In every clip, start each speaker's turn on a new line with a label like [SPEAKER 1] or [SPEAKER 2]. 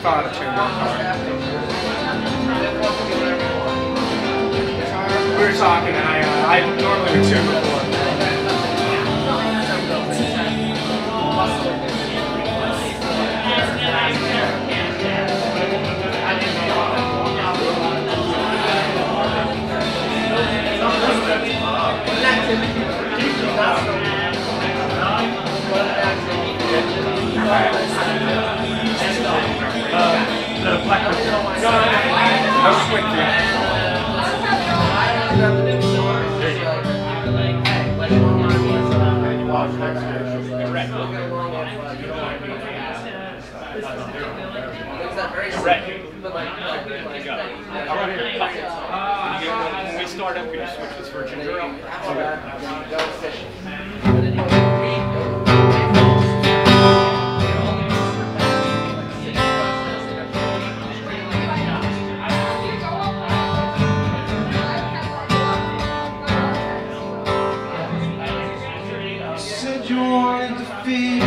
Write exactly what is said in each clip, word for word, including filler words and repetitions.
[SPEAKER 1] thought of two more. We were talking, and I, uh, I normally would tune before. I'll just wait for you. When we start up, we just switch this for ginger ale.
[SPEAKER 2] Said you wanted to feel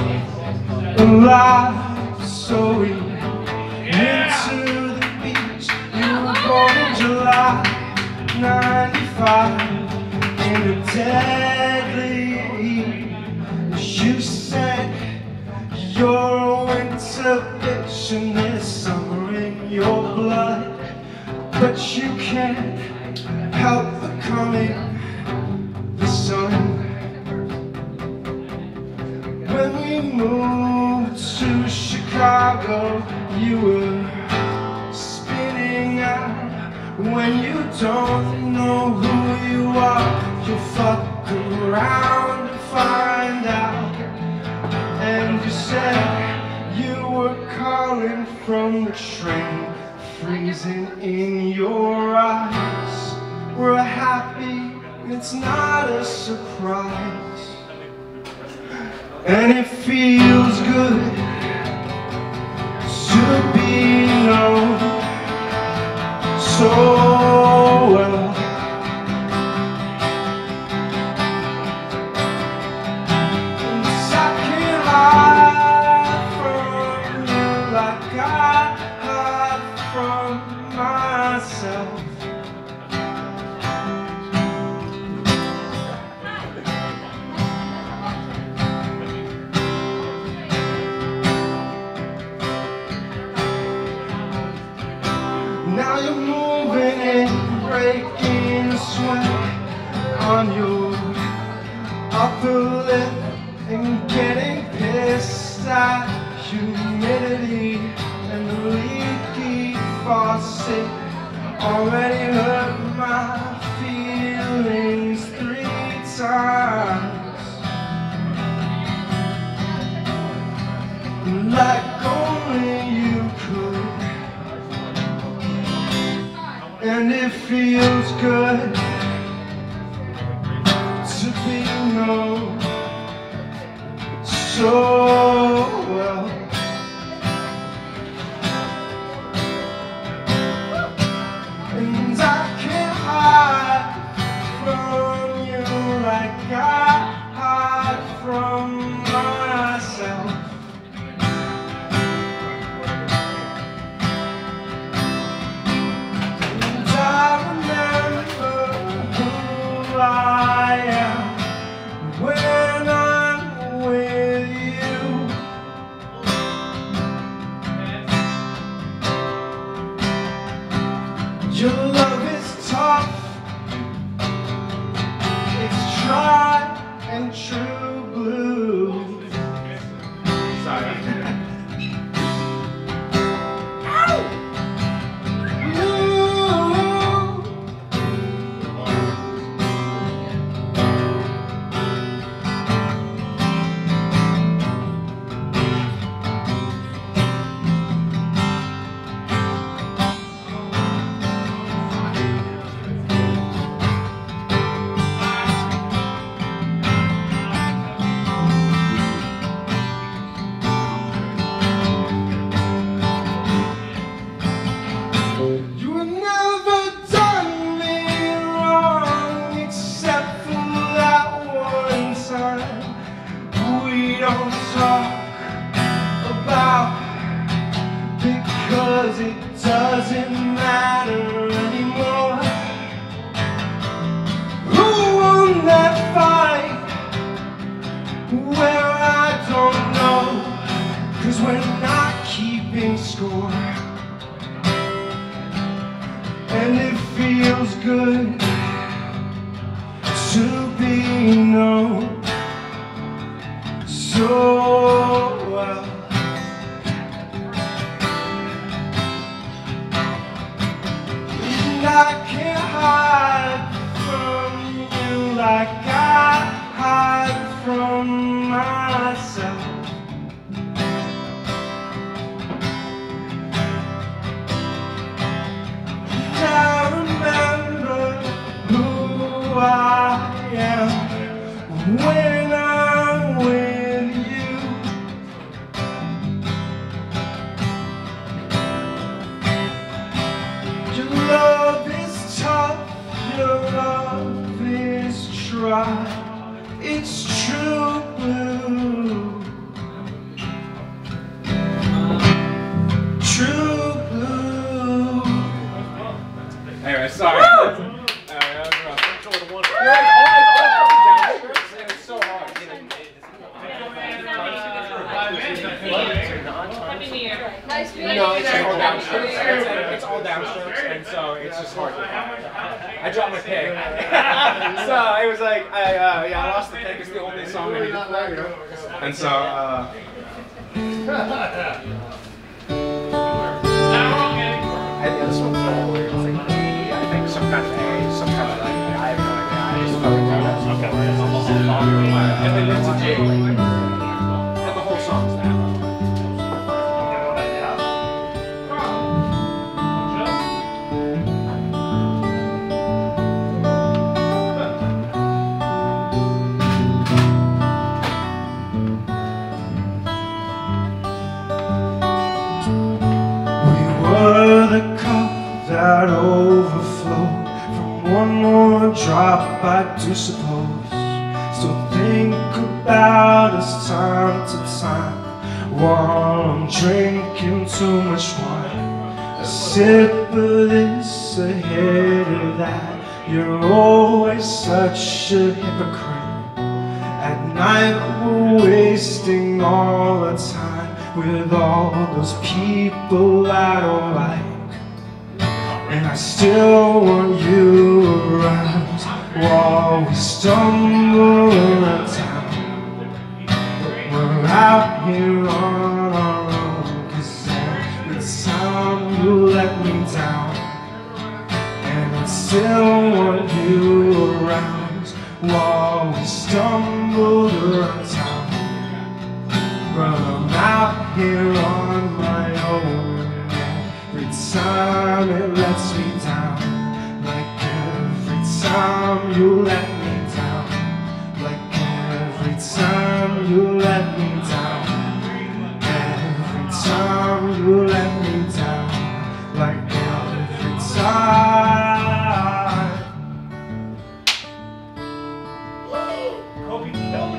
[SPEAKER 2] alive, so we went to the beach. You were born in July ninety-five in a deadly heat. You said you're a winter bitch and there's summer in your blood, but you can't help the coming, the sun. When we moved to Chicago, you were spinning out. When you don't know who you are, you fuck around and find out. And you said you were calling from the train, freezing in your eyes. We're happy, it's not a surprise. And it feels good to be known so well. And I can't hide from you like I hide from myself. Now you're moving and breaking a sweat on your upper lip and getting pissed at humidity and the leaky faucet already hurt my feelings three times. Like only you could. And it feels good to be known so well. And I can't hide from you like I hide from myself. I am when I'm with you. Your love is tough, it's tried and true blue. Sorry. 'cause it doesn't matter anymore. Who won that fight? Well, I don't know, 'cause we're not keeping score. And it feels good to be known so well. And I can't hide from you like I hide from myself. And I remember who I am when I'm with you. Your love is tough, your love is dry. It's true blue, true blue.
[SPEAKER 1] Anyway, sorry. Alright, that was rough. You're like all, it's all fucking downstrokes, and it's so hard.
[SPEAKER 3] Happy New Year. Nice meeting you.
[SPEAKER 1] No, it's all downstrokes. It's, it's all downstrokes, and so it's just hard. I dropped my pick. So it was like, I, uh, yeah, I lost the pick. It's the only song I need to play, you know? And so, uh... I think this one's all weird. It's like, I think some kind of A, some kind of like, I have no idea. I just felt like that. Okay. And then it's a J. And the whole song's that.
[SPEAKER 2] That overflowed from one more drop, I do suppose. So think about us time to time while I'm drinking too much wine. A sip of this, a hit of that. You're always such a hypocrite. At night we're wasting all the time with all those people I don't like. And I still want you around while we stumble around town. But we're out here on our own, 'cause every time you let me down. And I still want you around while we stumble around town. But I'm out here on my own. Every time it lets me down, like every time you let me down, like every time you let me down, every time you let me down, like every time.
[SPEAKER 3] Woo!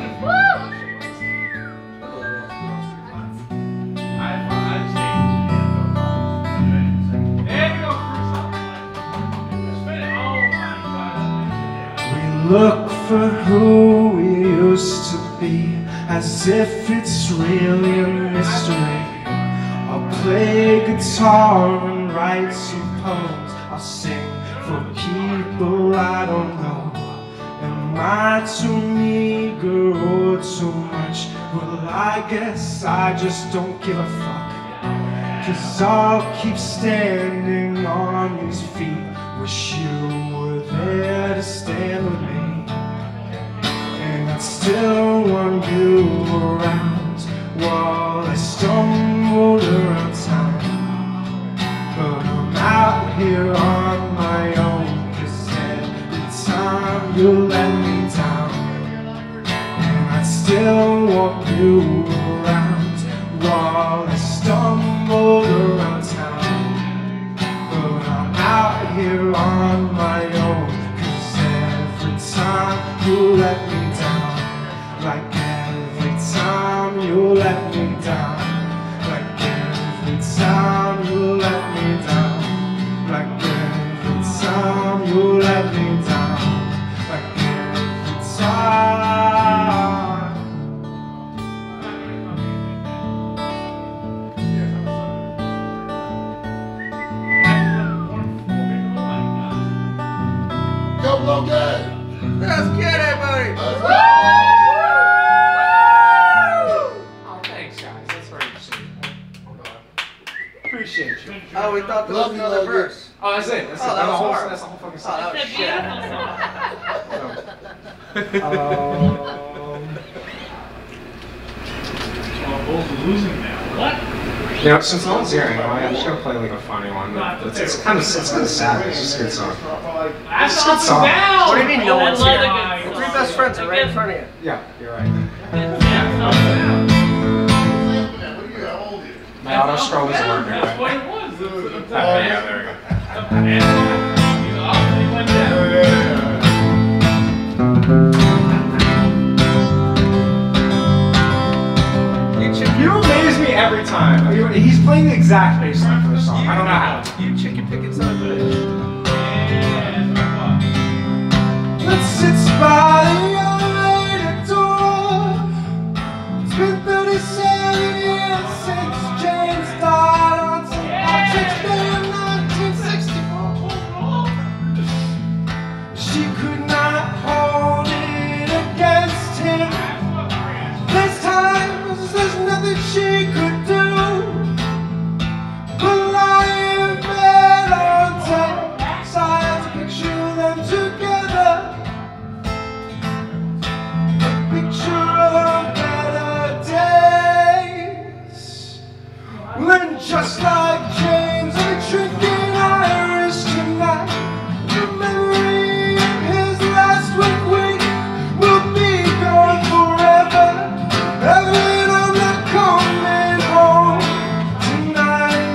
[SPEAKER 2] Look for who we used to be, as if it's really a mystery. I'll play guitar and write some poems. I'll sing for people I don't know. Am I too meager or too much? Well, I guess I just don't give a fuck. 'Cause I'll keep standing on these feet. Wish you were there to stand with me. And I'd still want you around while I stumbled around town. But I'm out here on my own, 'cause every time you let me down. And I still want you around while I stumbled around town. But I'm out here on my own, 'cause every time you let me down, like every time you let me down, like every time you let me
[SPEAKER 4] Oh, we thought there was another verse.
[SPEAKER 1] Oh, that's it. That's
[SPEAKER 4] Oh,
[SPEAKER 1] it.
[SPEAKER 4] that was
[SPEAKER 1] whole,
[SPEAKER 4] horrible.
[SPEAKER 1] that's the whole fucking
[SPEAKER 4] Oh,
[SPEAKER 1] song.
[SPEAKER 4] that was
[SPEAKER 3] It's a
[SPEAKER 4] shit.
[SPEAKER 3] beautiful song.
[SPEAKER 2] Um,
[SPEAKER 5] Bulls are losing now. What?
[SPEAKER 1] You know, since no one's here anyway, I'm just gonna play like a funny one. That, that's, it's kind of it's kind of sad. It's just a good song.
[SPEAKER 5] That's
[SPEAKER 1] It's a good
[SPEAKER 5] up
[SPEAKER 1] song.
[SPEAKER 5] and down.
[SPEAKER 4] What do you mean no one's
[SPEAKER 3] I love
[SPEAKER 4] here?
[SPEAKER 3] the
[SPEAKER 4] The
[SPEAKER 3] good
[SPEAKER 4] three
[SPEAKER 3] song.
[SPEAKER 4] best friends are right in front of you.
[SPEAKER 1] Yeah, you're right. My auto scroll is working.
[SPEAKER 5] That's what
[SPEAKER 1] Right?
[SPEAKER 5] it was. The- the- the-
[SPEAKER 1] Oh, yeah, there we go.
[SPEAKER 5] the band, you know, they went down.
[SPEAKER 4] You chicken,
[SPEAKER 1] You amaze me every time. You- He's playing the exact bass line for the song. I don't know how.
[SPEAKER 4] you chicken picking son of a bitch.
[SPEAKER 2] That sits by the elevator door. It's been thirty-seven years since James died on Saint Patrick's Day of nineteen sixty-four. She could not hold it against him. There's times there's nothing she could do but lie in bed on ten sides, picture them together. A picture of better days. When just like James, I'm drinking Irish tonight. The memory of his last week week will be gone forever. Evelyn, I'm not coming home tonight.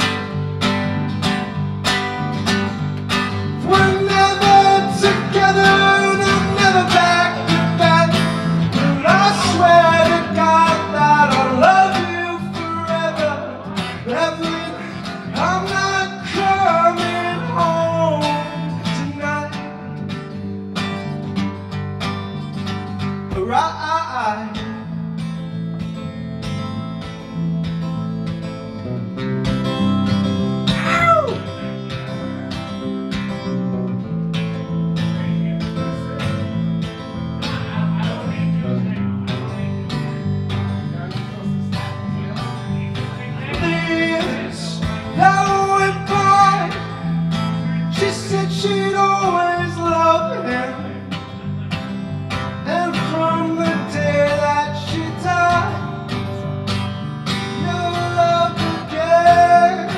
[SPEAKER 2] We're never together and I'm never back again. But I swear to God that I'll love you forever. Evelyn, I'm not coming home tonight. Right. Years that went by, she said she'd always love him. And from the day that she died, never loved again.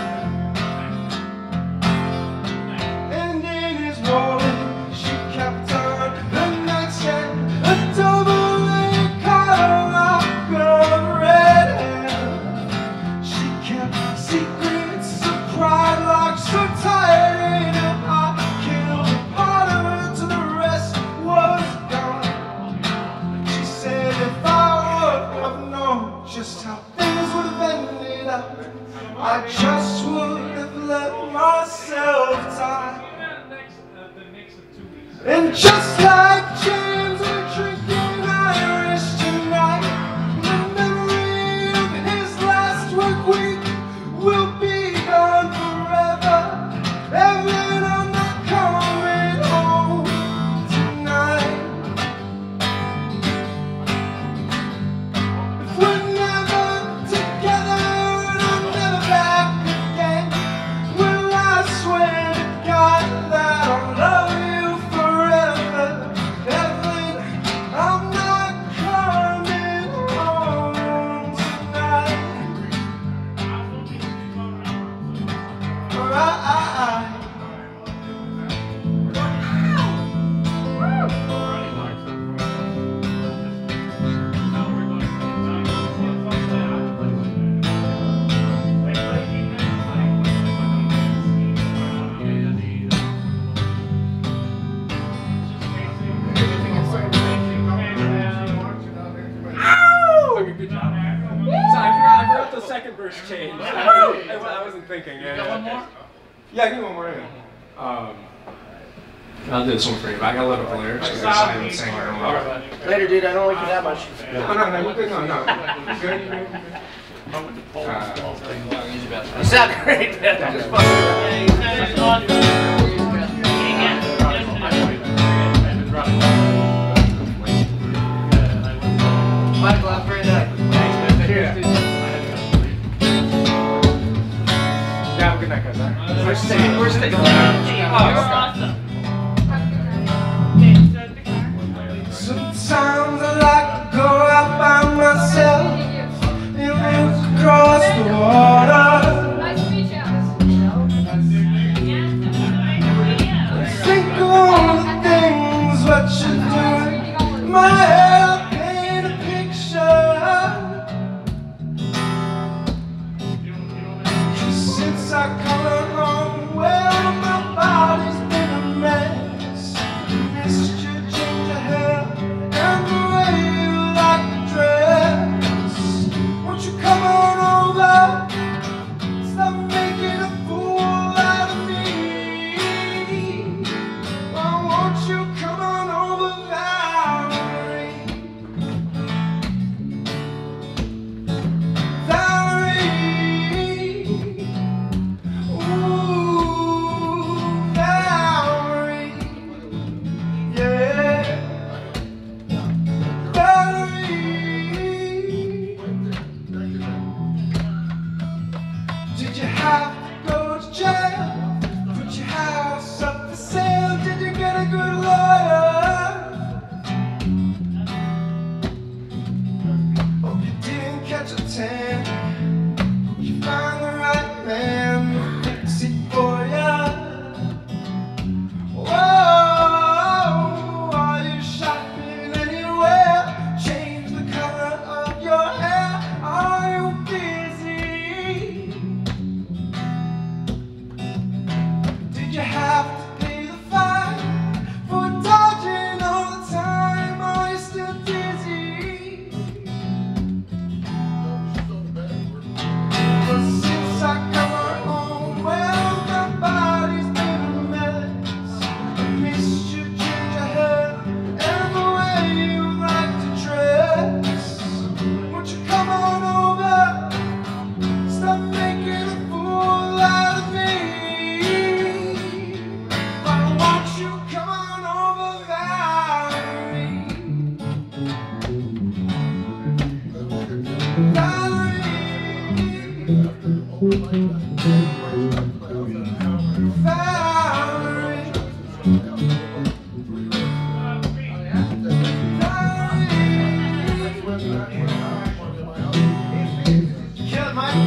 [SPEAKER 2] And in his wallet, she kept on the nightstand, a double-A catalog of red hair. She kept secrets of pride, like so tired, and I killed a part of her till the rest was gone. She said if I would have known just how things would have ended up, I just would have let myself die. And just like James, I'm drinking Irish tonight. The memory of his last work week will be gone forever. Evelyn, I'm not coming home tonight. If we're never together and I'm never back again, well, I swear to God that I'll love you forever. Evelyn, I'm not coming home tonight. Right.
[SPEAKER 1] Okay, good job. So I forgot, I forgot the second verse changed. I, I wasn't thinking. Yeah, yeah.
[SPEAKER 5] One more?
[SPEAKER 1] Yeah, give me one more. Yeah. Um, I'll do this one for you, but I gotta look up the lyrics because I haven't sang it in a while.
[SPEAKER 4] Later, dude, I don't like you that much.
[SPEAKER 1] No, no, no, you're good. No, no. You're good. You're good. Uh,
[SPEAKER 4] You sound great, man. Just fucking Michael, have a great night.
[SPEAKER 1] yeah, have a good night, guys.
[SPEAKER 4] sticking, we're sticking around.
[SPEAKER 3] You're
[SPEAKER 1] Oh,
[SPEAKER 3] awesome. Okay, so the car.
[SPEAKER 2] Sometimes I like to go out by myself and look across the water.
[SPEAKER 3] Nice to meet you.
[SPEAKER 2] Think of all the things what you do. My head paint a picture. Since I come home, well, my body's been a mess. Missed your ginger hair and the way you like to dress. Won't you come on over? Stop making a fool out of me. Why won't you come on over, Valerie? Valerie. Ooh, Valerie. Yeah. Valerie. Did you have to go to jail? Put your house up for sale? Did you get a good lawyer? Hope you didn't catch a tan. Hope you find the right man to fix it for ya. Whoa, are you shopping anywhere? Change the color of your hair. Are you busy? Did you have to pay the fine for dodging all the time? Are you still dizzy? But since I come home, well, my body's been a mess. I missed your ginger hair and the way you like to dress. Won't you come on over? Stop making a fool out of me. Why won't you come on over, Valerie? Valerie. Valerie. Valerie. Kill it, Mike.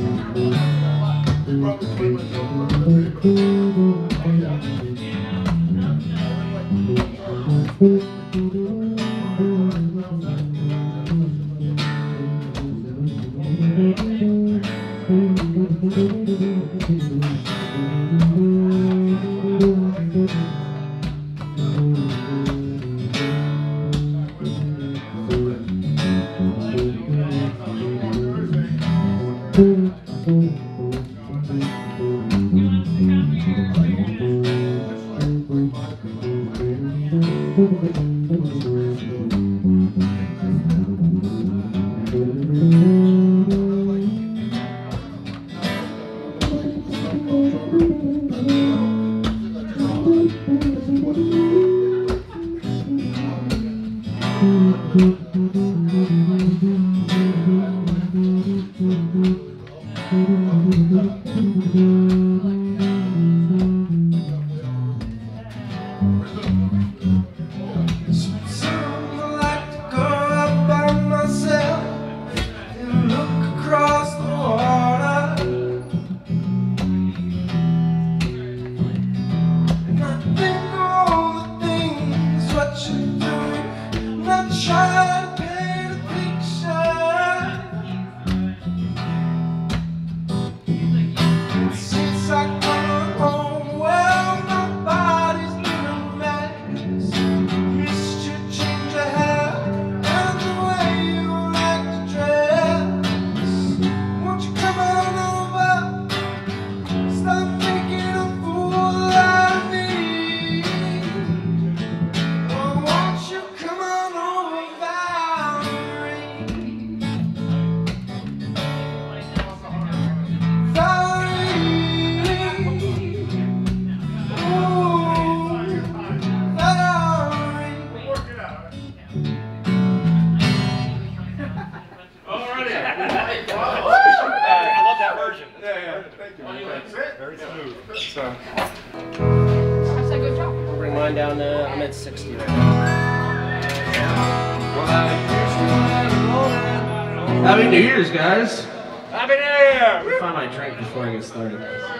[SPEAKER 2] Sometimes I like to go out by myself and look across the water. And I think of all the things what you're doing, and I try to paint a picture.
[SPEAKER 1] So.
[SPEAKER 3] That's a good job.
[SPEAKER 4] I'll bring mine down to, I'm at sixty right now. Happy New Year's, guys.
[SPEAKER 1] Happy New Year!
[SPEAKER 4] Let me find my drink before I get started.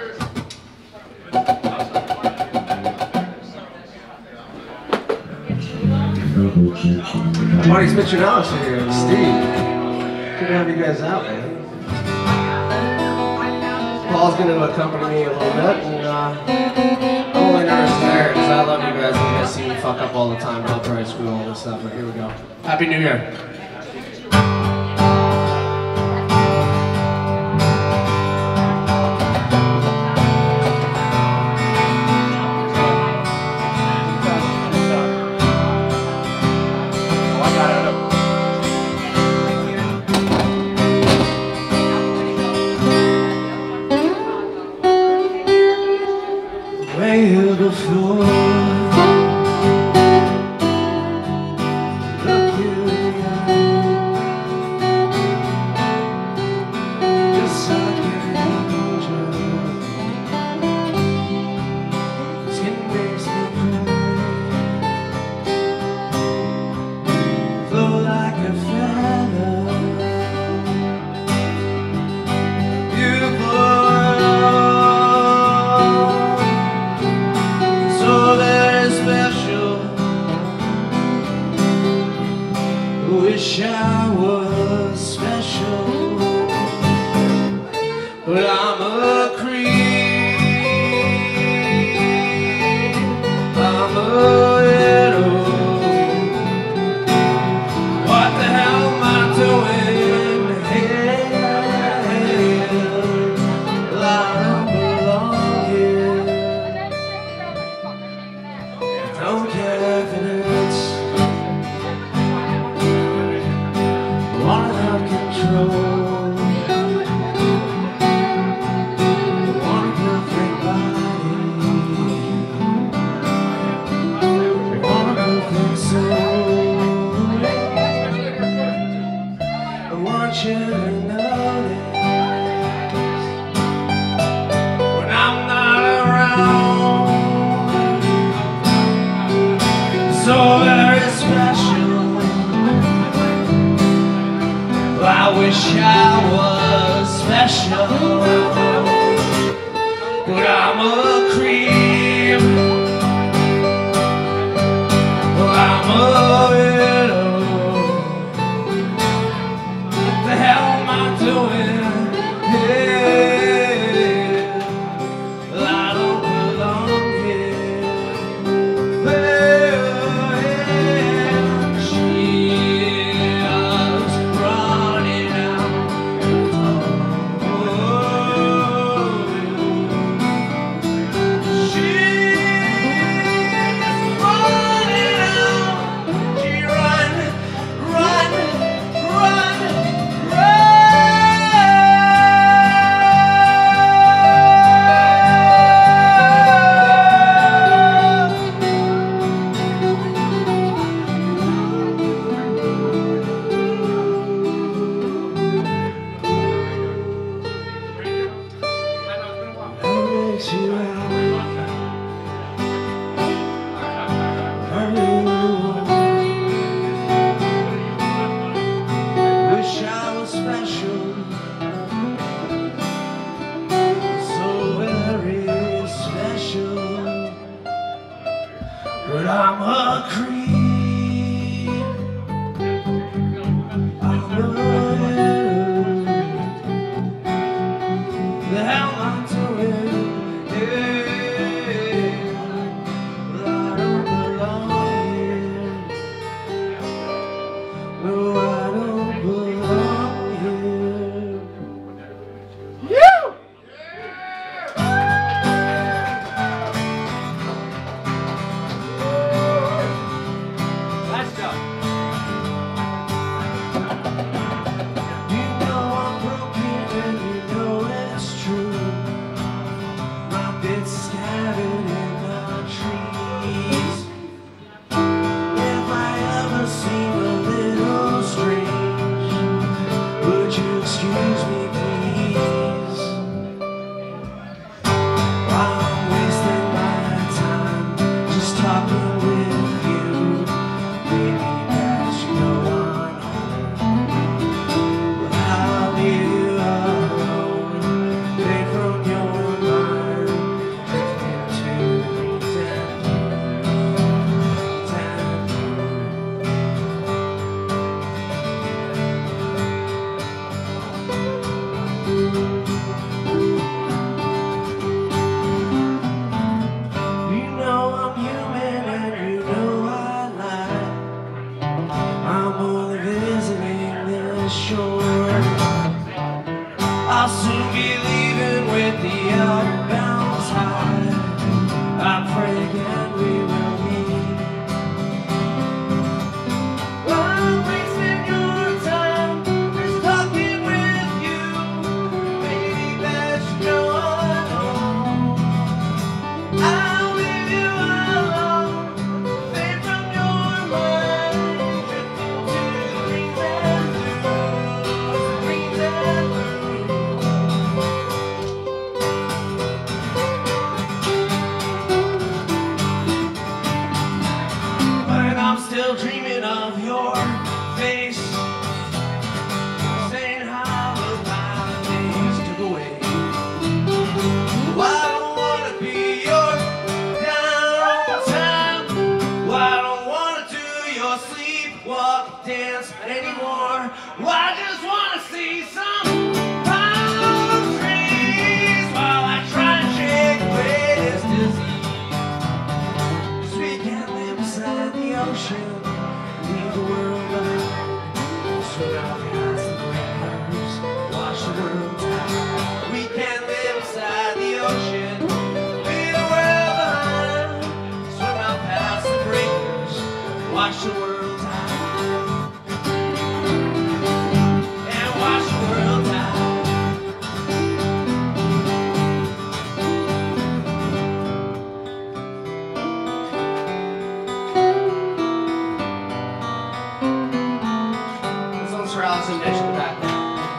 [SPEAKER 4] Marty Spitchernowitz here, and Steve. Good to have you guys out, man. Paul's going to accompany me a little bit, and uh, I'm only nervous there because I love you guys and you guys see me fuck up all the time, go try to screw all this stuff, but here we go. Happy New Year.
[SPEAKER 2] Way before, look you in the eye, just like an angel. Skin makes me cry, flow like a feather, beautiful. Wish I was special, but I'm a creep, I'm a widow. What the hell am I doing here? I don't belong here. Don't get evidence. Wanna have control. Want a perfect body. Want a perfect soul. I want you to notice when I'm not around. So very special. I wish I was special, but I'm a creep, I'm a widow. What the hell am I doing here? I don't belong here. She's running out. But I'm a creep, I'm a widow. The hell am I doing here? Well, I don't belong here. No, I don't belong shore. I'll soon be leaving with the outbound tide. I pray again we will meet. While wasting your time, just talking with you, maybe that's going on. I'll leave you alone, fade from your mind, drifting to dreams and blues, dreams and when I'm still dreaming of your face, saying how the bad days took away. Well, I don't wanna be your downtime. Well, I don't wanna do your sleepwalk dance anymore. Well, I just wanna see some palm trees while I try to shake away this disease. 'Cause we can't live beside the ocean, leave the world behind. Swim out past the breakers, watch the world die. We can't live beside the ocean, leave the world behind. Swim out past the breakers, watch the world die. And watch the world die.
[SPEAKER 4] This one's for Allison Dish in the back there.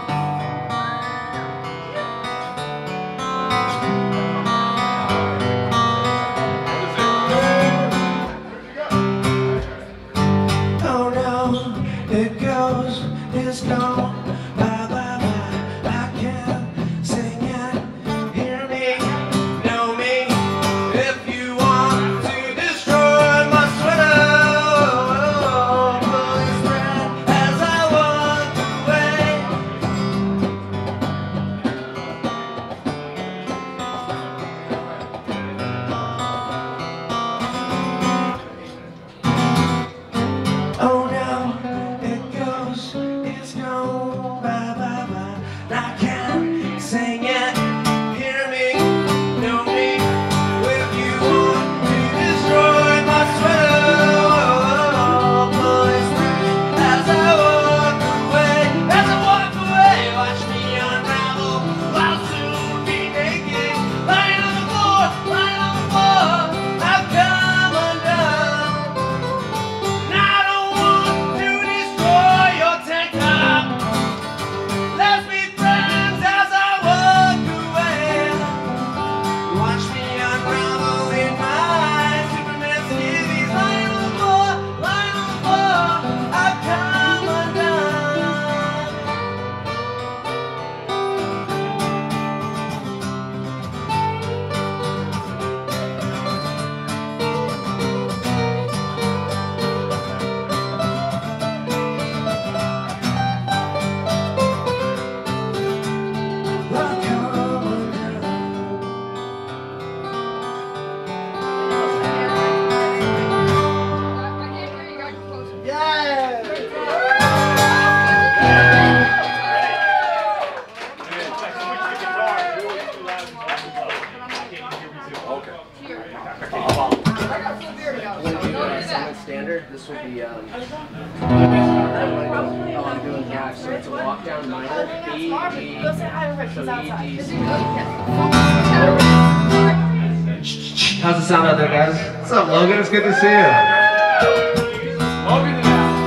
[SPEAKER 2] Oh no, it goes, it's gone, bye bye bye. I can't sing it, hear me, know me. If you want to destroy my sweater, pull his thread as I walk away. Oh no, it goes, it's gone, bye bye bye. I can't sing it, hear me, know me. If you want to destroy my sweater, pull his thread as I walk away. As I walk away, watch me unravel. I'll soon be naked, lying on the floor, lying on the floor. I've come undone. And I don't want to destroy your tank top. Let's be friends as I walk away. Watch me unravel in my Superman skivvies, lying on the floor, lying on the floor. I've come undone. I've come undone.
[SPEAKER 3] I can't hear you guys closer. Here. I got full beard now.
[SPEAKER 4] We're gonna do
[SPEAKER 3] Don't
[SPEAKER 4] uh,
[SPEAKER 3] do
[SPEAKER 4] Summit
[SPEAKER 3] that.
[SPEAKER 4] Standard. This will be, um, oh, I'm doing gaps, so it's a walk down minor, B, G,
[SPEAKER 6] Go say hi to Rich, he's
[SPEAKER 4] so E,
[SPEAKER 6] outside.
[SPEAKER 4] D,
[SPEAKER 3] Is
[SPEAKER 4] C.
[SPEAKER 3] it- yes.
[SPEAKER 4] How's it sound out there, guys? What's up, Logan? It's good to see you.
[SPEAKER 5] Logan and Al.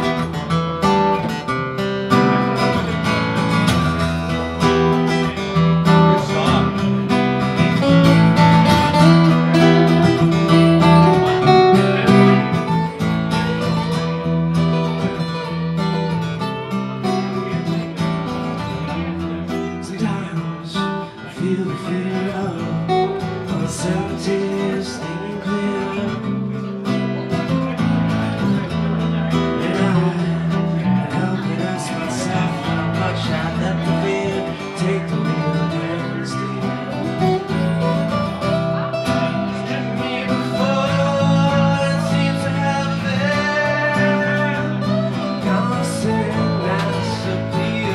[SPEAKER 5] Good song.
[SPEAKER 2] Sometimes I feel the fear of uncertainty staying clear. Disappear.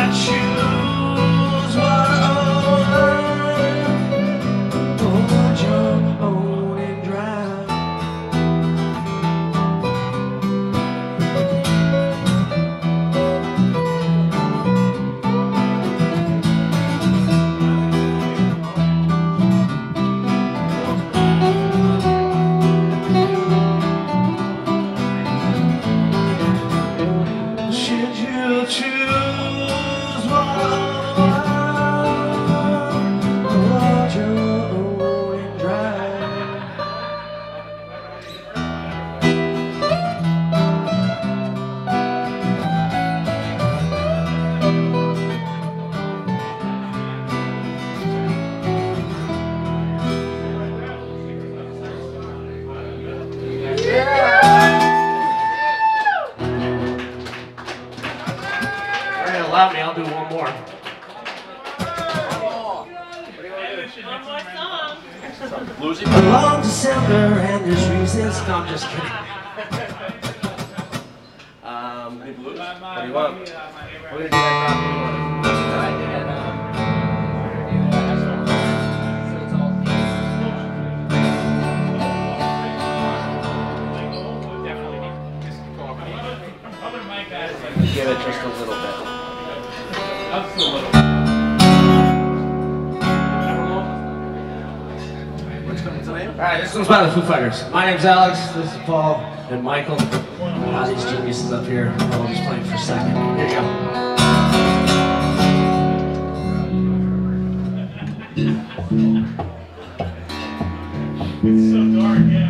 [SPEAKER 2] choose what I want, hold your own and drive. Should you choose one, hold your own and drive.
[SPEAKER 4] Allow me, I'll do one more. A long December and there's reasons. No, I'm just kidding. Um, what do you want? We're gonna do that give it just a little bit.
[SPEAKER 5] Just a little.
[SPEAKER 4] Alright, this one's by the Foo Fighters. My name's Alex, this is Paul, and Michael. Ah, these geniuses up here. I'll just play for a second. Here you go.
[SPEAKER 5] It's so dark, yeah.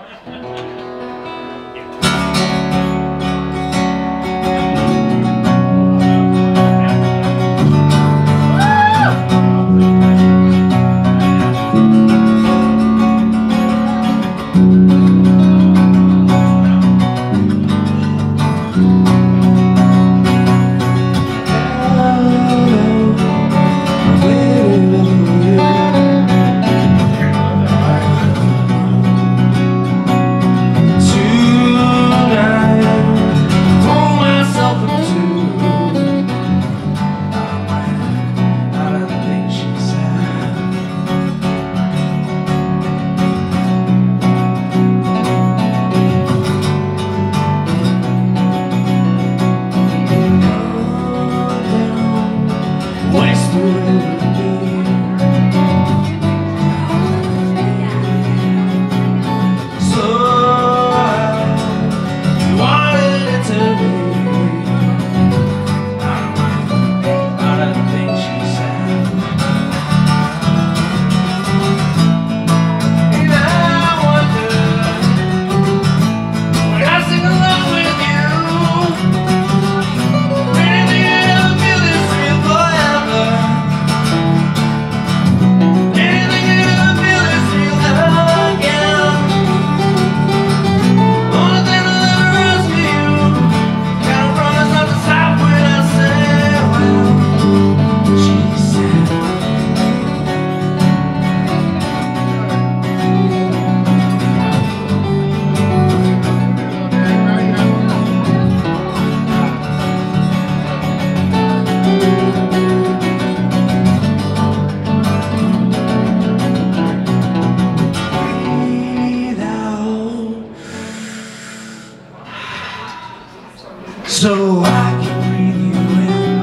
[SPEAKER 2] So I can breathe you in.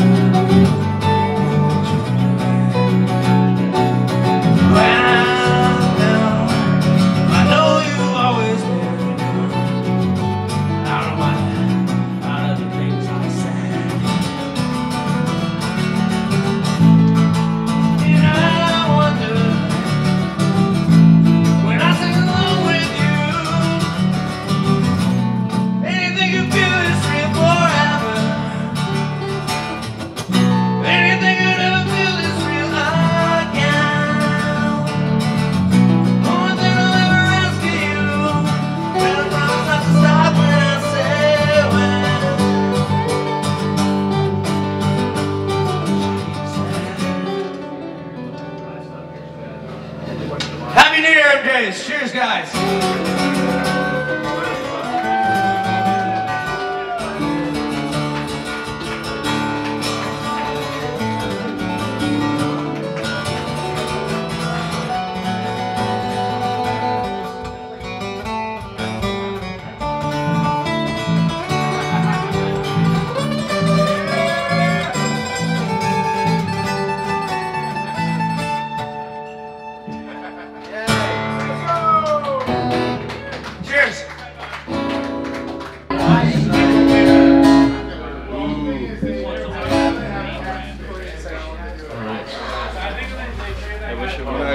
[SPEAKER 2] Well, I know you've always been out of my head, out of the things I said. And I wonder when I sing along with you, anything you feel is real forever. Anything you never feel is real again. Only thing I'll ever ask of you, but I promise not to stop when I say when. Happy New Year, M Js. Cheers, guys.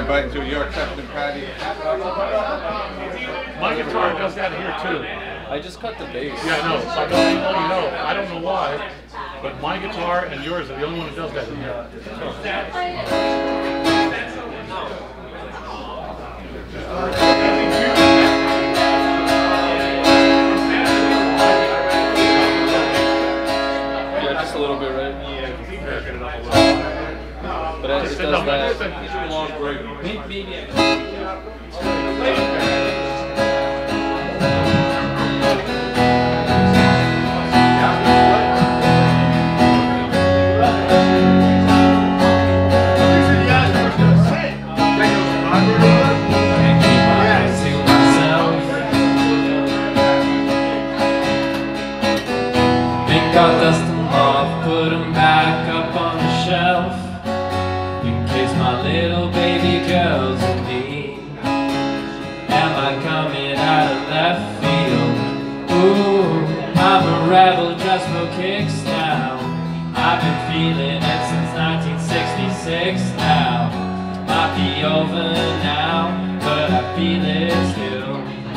[SPEAKER 6] invited to your acceptance party.
[SPEAKER 5] My guitar does that here too.
[SPEAKER 7] I just cut the bass.
[SPEAKER 5] Yeah, I know. I don't know, you know. I don't know why, but my guitar and yours are the only one that does that in here.
[SPEAKER 7] Yeah, just a little bit, right? Yeah. But it does that. Long break.
[SPEAKER 8] I'll dust them off, put them back up on the shelf, in case my little baby girl's in need. Am I coming out of left field? Ooh, I'm a rebel just for kicks now. I've been feeling it since nineteen sixty-six now. Might be over now, but I feel it still.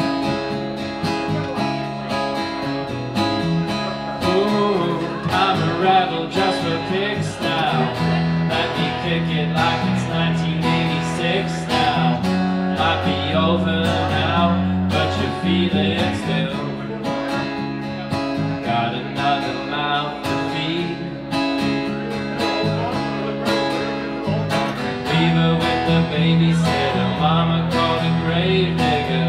[SPEAKER 8] I'm a rebel just for kicks now. Let me kick it like it's nineteen eighty-six now. Might be over now, but you feel it still. Got another mouth to feed. Fever with the babysitter, mama called a grave digger.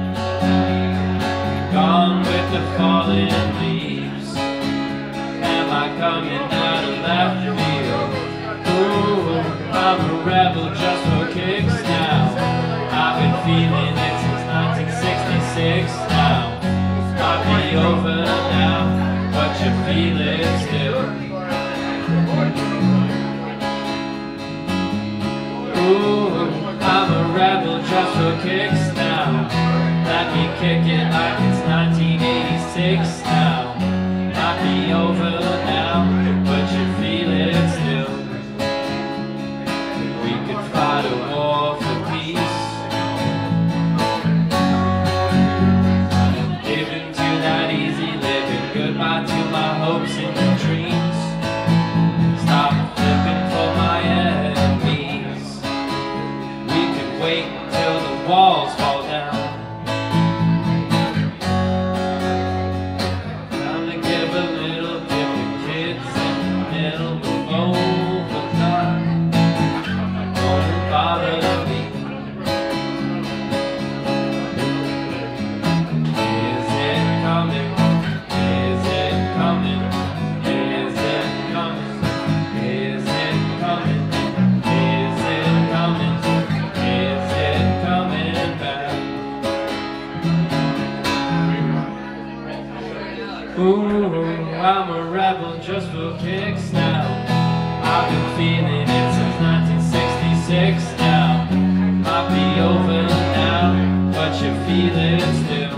[SPEAKER 8] Gone with the falling leaves. Am I coming out of left field? Ooh, I'm a rebel just for kicks now. I've been feeling it since nineteen sixty-six now. Might be over now, but you feel it still. Ooh, I'm a rebel just for kicks now. Let me kick it like it's nineteen eighty-six now. Might be over now, but you feel it still. We could fight a war for peace, giving to that easy living. Goodbye to my hopes and dreams. Stop flipping for my enemies. We could wait until the walls fall down. Ooh, I'm a rebel just for kicks now. I've been feeling it since nineteen sixty-six now. Might be over now, but you feel it still.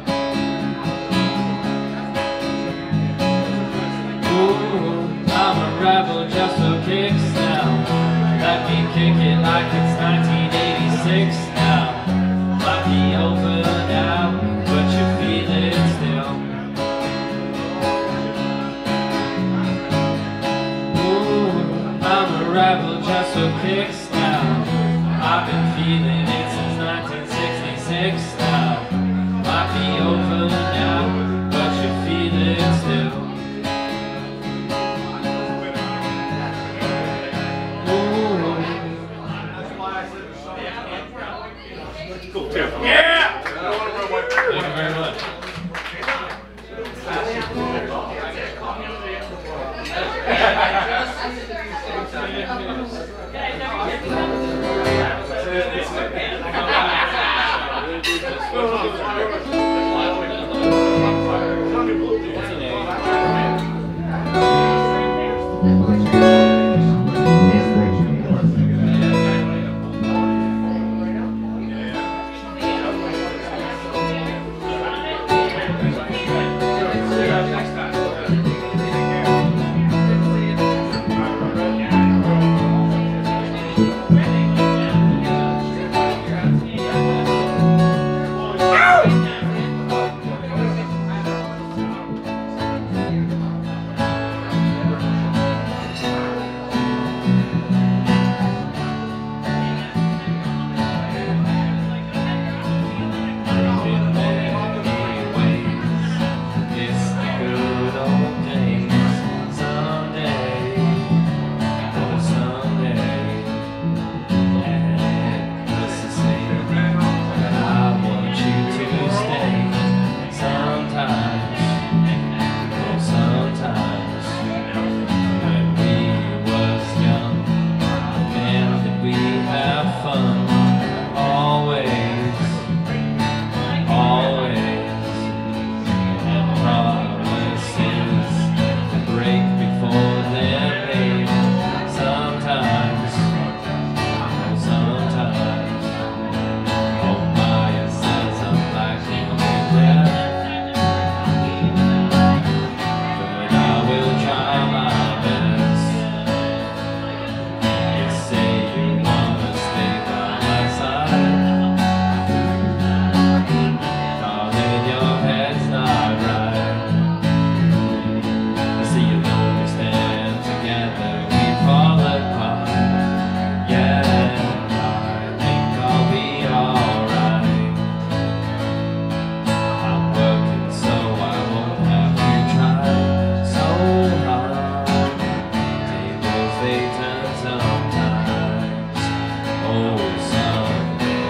[SPEAKER 8] Ooh, I'm a rebel just for kicks now. Let me kick it like it's nineteen eighty-six now. Might be over now, but you feel it still. I'm a rebel just for kicks now. I've been feeling it since nineteen sixty-six now. Might be over now, but you feel it still. Ooh.
[SPEAKER 5] Cool, too. Yeah!
[SPEAKER 8] Thank you very much. they turn sometimes. Oh, someday.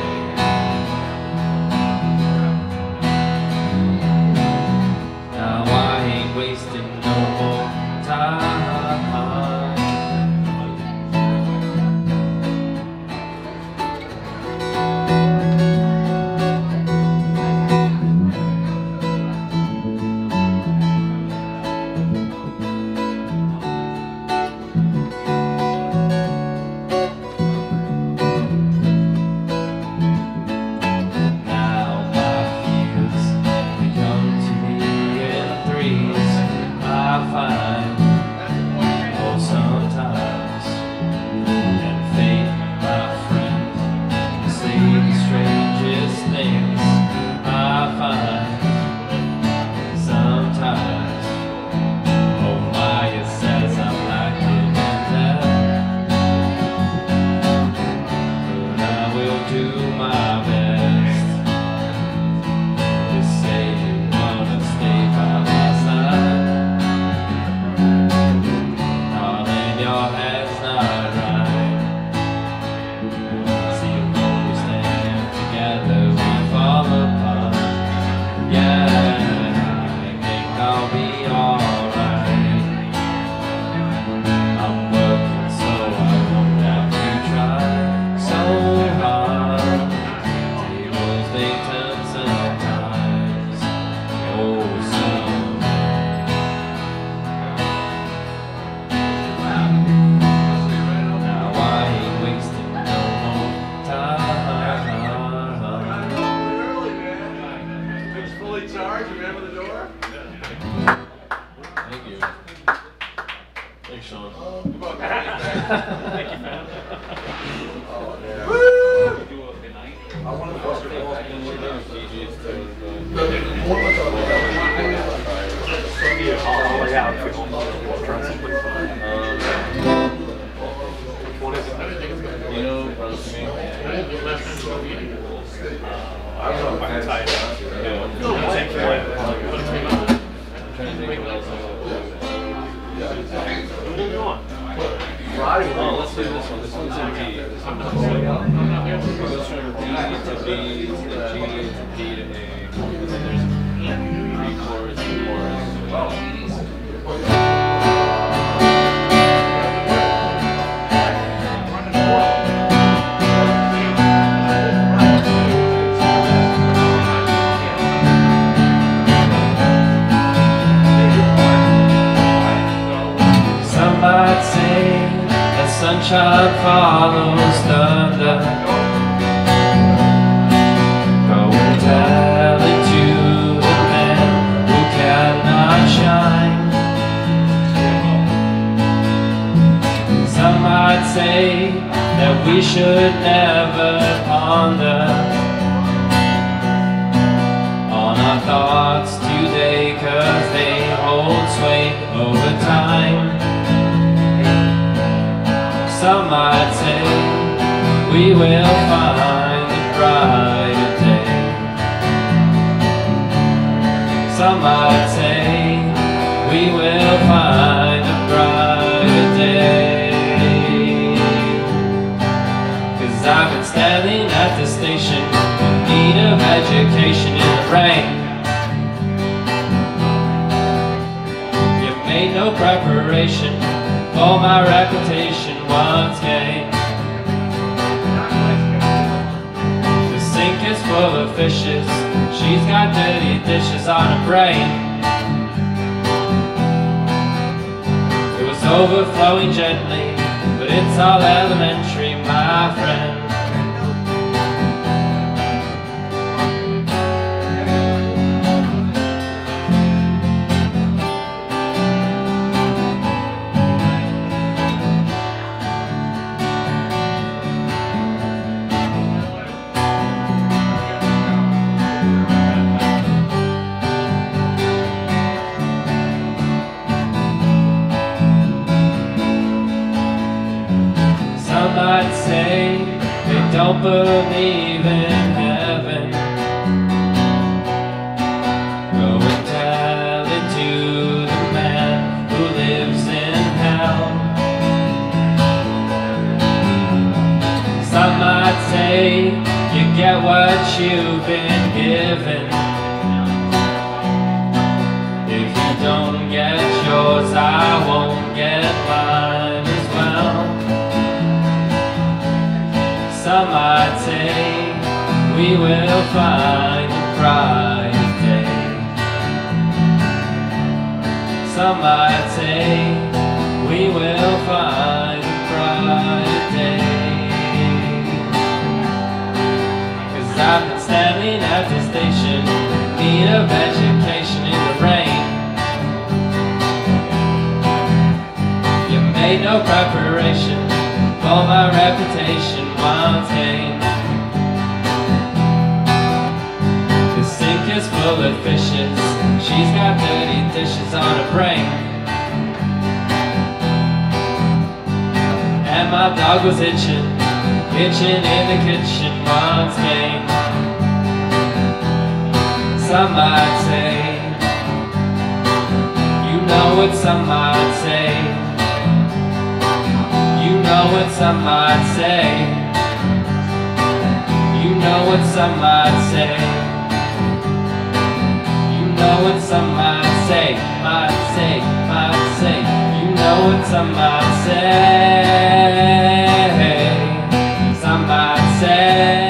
[SPEAKER 8] Now I ain't wasting no more time. Sunshine follows thunder. Go and tell it to the man who cannot shine. Some might say that we should never ponder on our thoughts today, 'cause they hold sway over time. Some might say we will find a brighter day. Some might say we will find a brighter day. 'Cause I've been standing at the station in need of education in the rain. You've made no preparation for my reputation once gained. The sink is full of fishes, she's got dirty dishes on her brain. It was overflowing gently, but it's all elementary, my friend. Might say they don't believe in heaven. Go and tell it to the man who lives in hell. say you get what you've been given. If you don't get yours, I won't get mine as well. Some might say we will find a bright day. Some might say we will find a bright day. Cause I've been standing at the station, in need of education in the rain. You made no preparation for my reputation once gained. The sink is full of fishes, she's got dirty dishes on her brain. And my dog was itching, itching in the kitchen once gained. Some might say, you know what some might say. You know what some might say. You know what some might say. You know what some might say, might say, might say. You know what some might say. Some might say.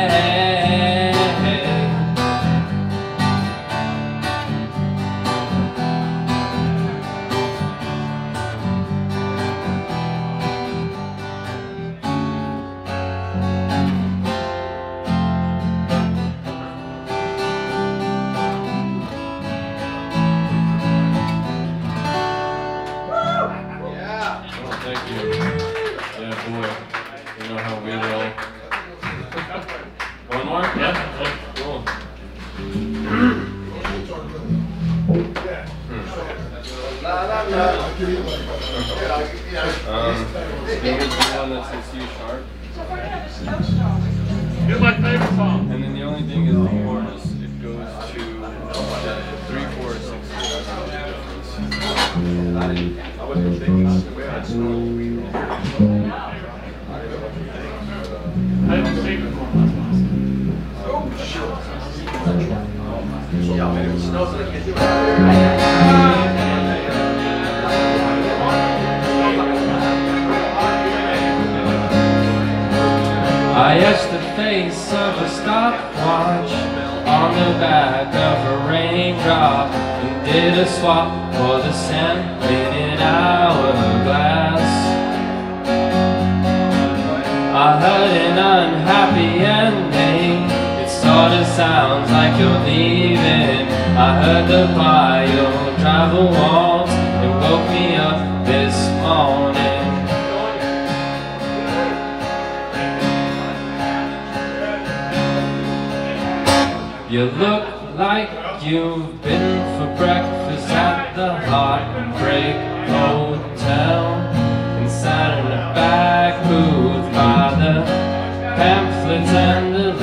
[SPEAKER 7] Thank you. Yeah, boy. You know how we roll. One more?
[SPEAKER 5] Yeah.
[SPEAKER 7] Cool. Um, can you do one that says C sharp?
[SPEAKER 5] Here's my favorite song.
[SPEAKER 7] And then the only thing is the chorus, it goes to the three, four, six, that's the difference.
[SPEAKER 5] I didn't sing it for
[SPEAKER 8] I etched the face of a stopwatch on the back of a raindrop and did a swap for the cent in an hourglass. I heard an unhappy ending, it sorta sounds like you're leaving. I heard the pile drive a waltz, it woke me up this morning. You look like you've been for breakfast at the Heartbreak Hotel, inside in a back booth by the pamphlets and the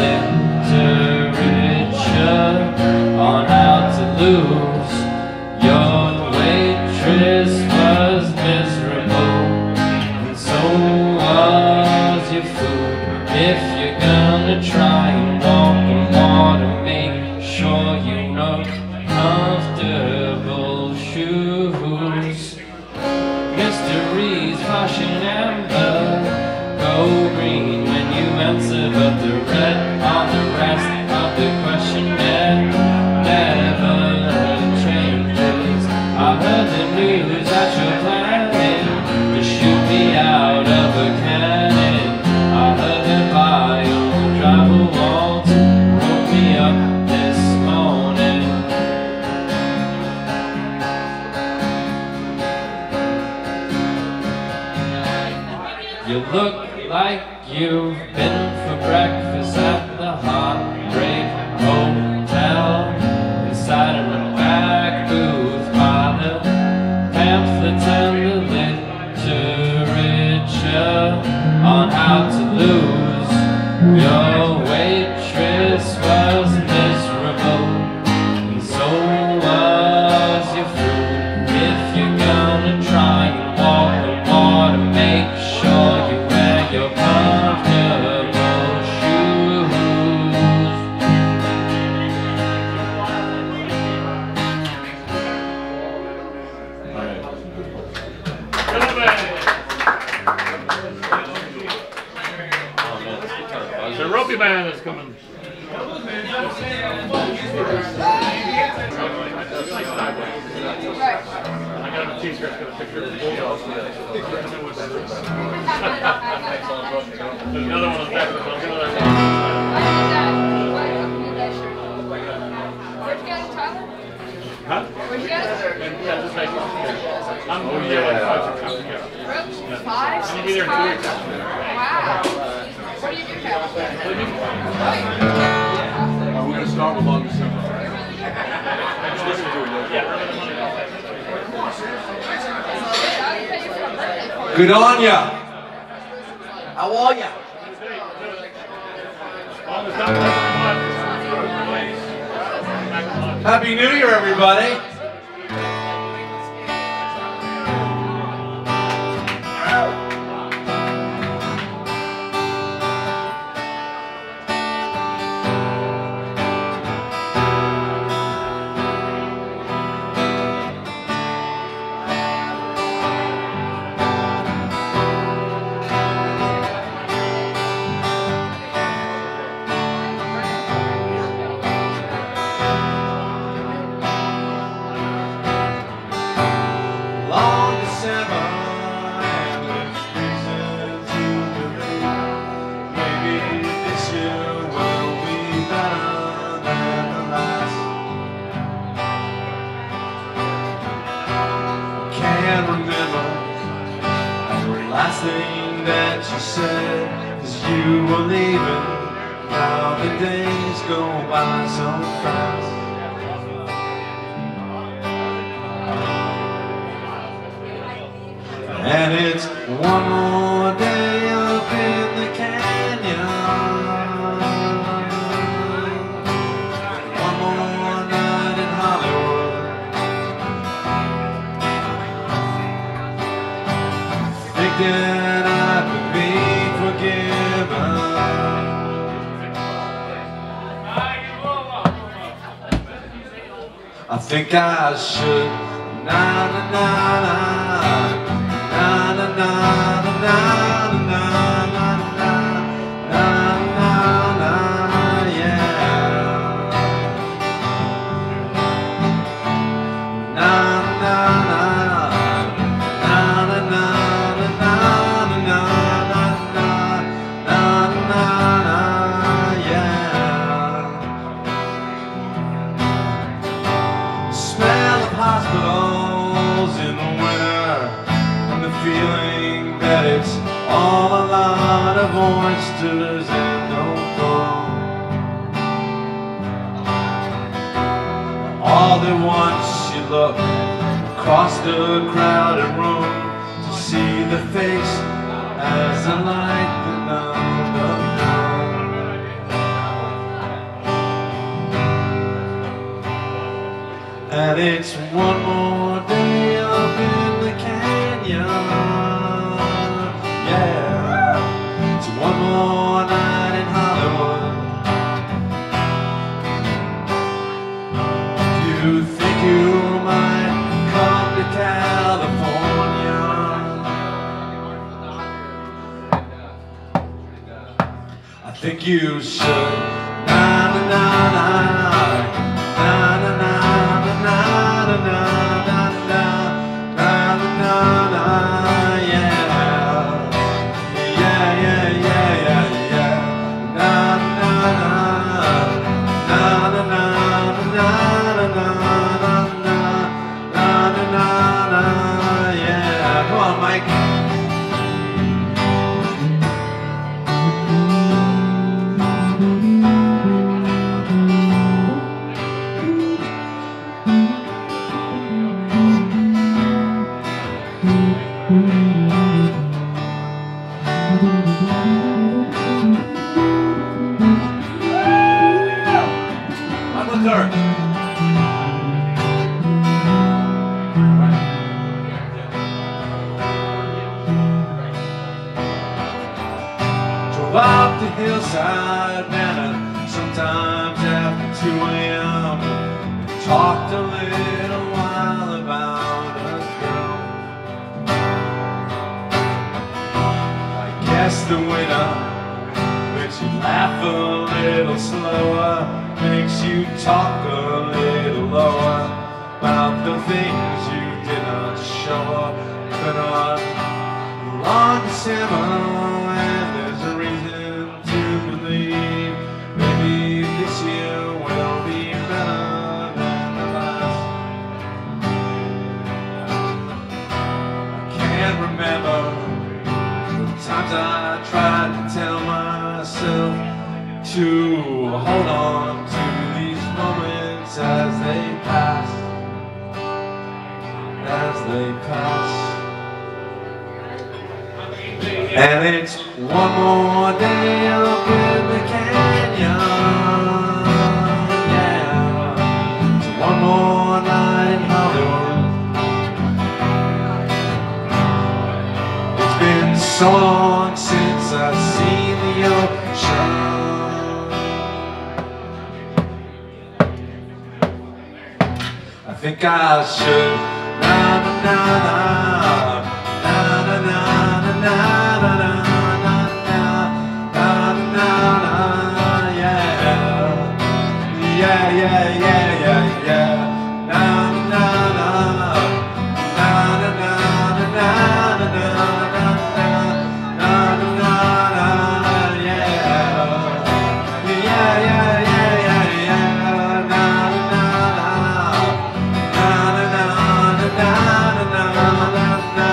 [SPEAKER 8] literature on how to lose. Your waitress was miserable, and so was your food. If you're gonna try and walk on water, make sure you know comfortable shoes. Mysteries, fashion, amber, go green when you answer, but the red on the rest of the questionnaire never changes. I heard the news that you're planning to shoot me out of a cannon. I heard the bio drive a waltz, woke me up this morning. You look like you've been for breakfast at the Heartbreak Hotel, inside of a back booth by the pamphlets and the literature on how to lose. Your waitress was miserable, and so was your food. If you're gonna try and walk the water, make sure you wear your comfortable shoes.
[SPEAKER 5] The ropey man is coming. I got him a t-shirt, got a picture of the bulldog. There's another one on the back.
[SPEAKER 3] Where'd you get it, Tyler?
[SPEAKER 5] Huh?
[SPEAKER 3] Where'd you get it?
[SPEAKER 5] Yeah, just like, I'm going to get like five, six times a year.
[SPEAKER 3] Really? Five,
[SPEAKER 5] I'm
[SPEAKER 3] six
[SPEAKER 5] going to be there in two
[SPEAKER 3] times?
[SPEAKER 5] weeks.
[SPEAKER 3] Wow. What do you do, Cal?
[SPEAKER 7] Uh, we're going to start with Long December. Just listen to it.
[SPEAKER 5] Yeah.
[SPEAKER 6] Good on ya. How are ya? Happy New Year, everybody. Long December, and with reason to believe maybe this year will be better than the last. Can't remember the last thing that you said, 'cause you were leaving. Now the days go by so fast. And it's one more day up in the canyon, one more night in Hollywood, thinking I could be forgiven. I think I should, na na na na. Na na na na na na na na na na, yeah. Na na na na na na na na na na na, yeah. Smell of hospitals in the winter, feeling that it's all a lot of oysters and no gold. All at once she looked across the crowded room to see the face as the light that numbed the room. And it's one more day up in the canyon. Yeah, it's one more night in Hollywood. Do you think you might come to California? I think you should. Na na na na na na na na na na na na na na na, yeah. Michael Kirk. Drove up the hillside, man, sometimes after two A M Talked a little while about a girl. I guess the winter, which makes you laugh a little slower, makes you talk a little lower about the things you did not show up, but on long simmer, and there's a reason to believe maybe this year will be better than the last. I can't remember the times I tried to tell myself to hold on to these moments as they pass, as they pass. And it's one more day up in the canyon, yeah. It's one more night in Hollywood. It's been so long since I've seen the ocean. I think I should na na na na na na na na na na na na, yeah, yeah, yeah, yeah, yeah, yeah, na na na na na na na na na na na na, yeah, yeah, yeah, yeah, yeah, yeah, na na na na na na na na na.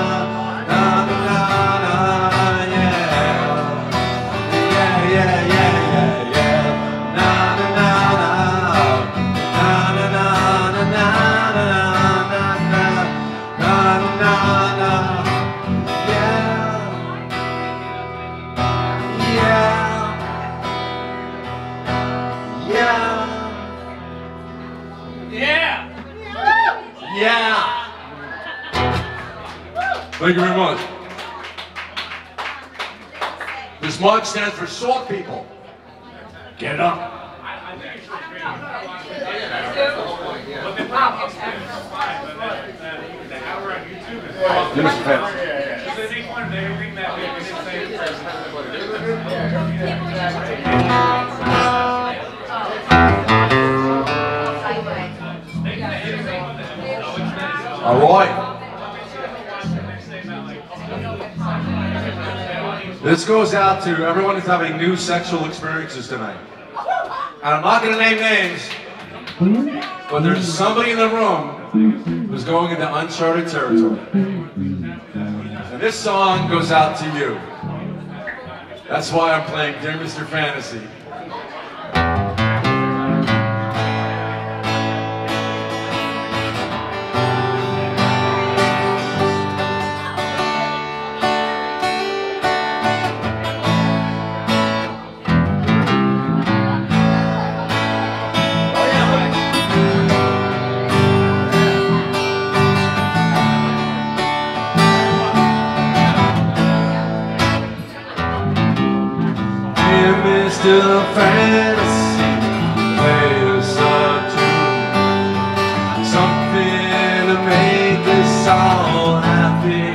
[SPEAKER 6] Thank you very much. This march stands for short people. Get up. Mister Pence. All right. This goes out to everyone who's having new sexual experiences tonight. And I'm not going to name names, but there's somebody in the room who's going into uncharted territory. And this song goes out to you. That's why I'm playing Dear Mister Fantasy. Mister Fantasy, play us a tune, something to make us all happy.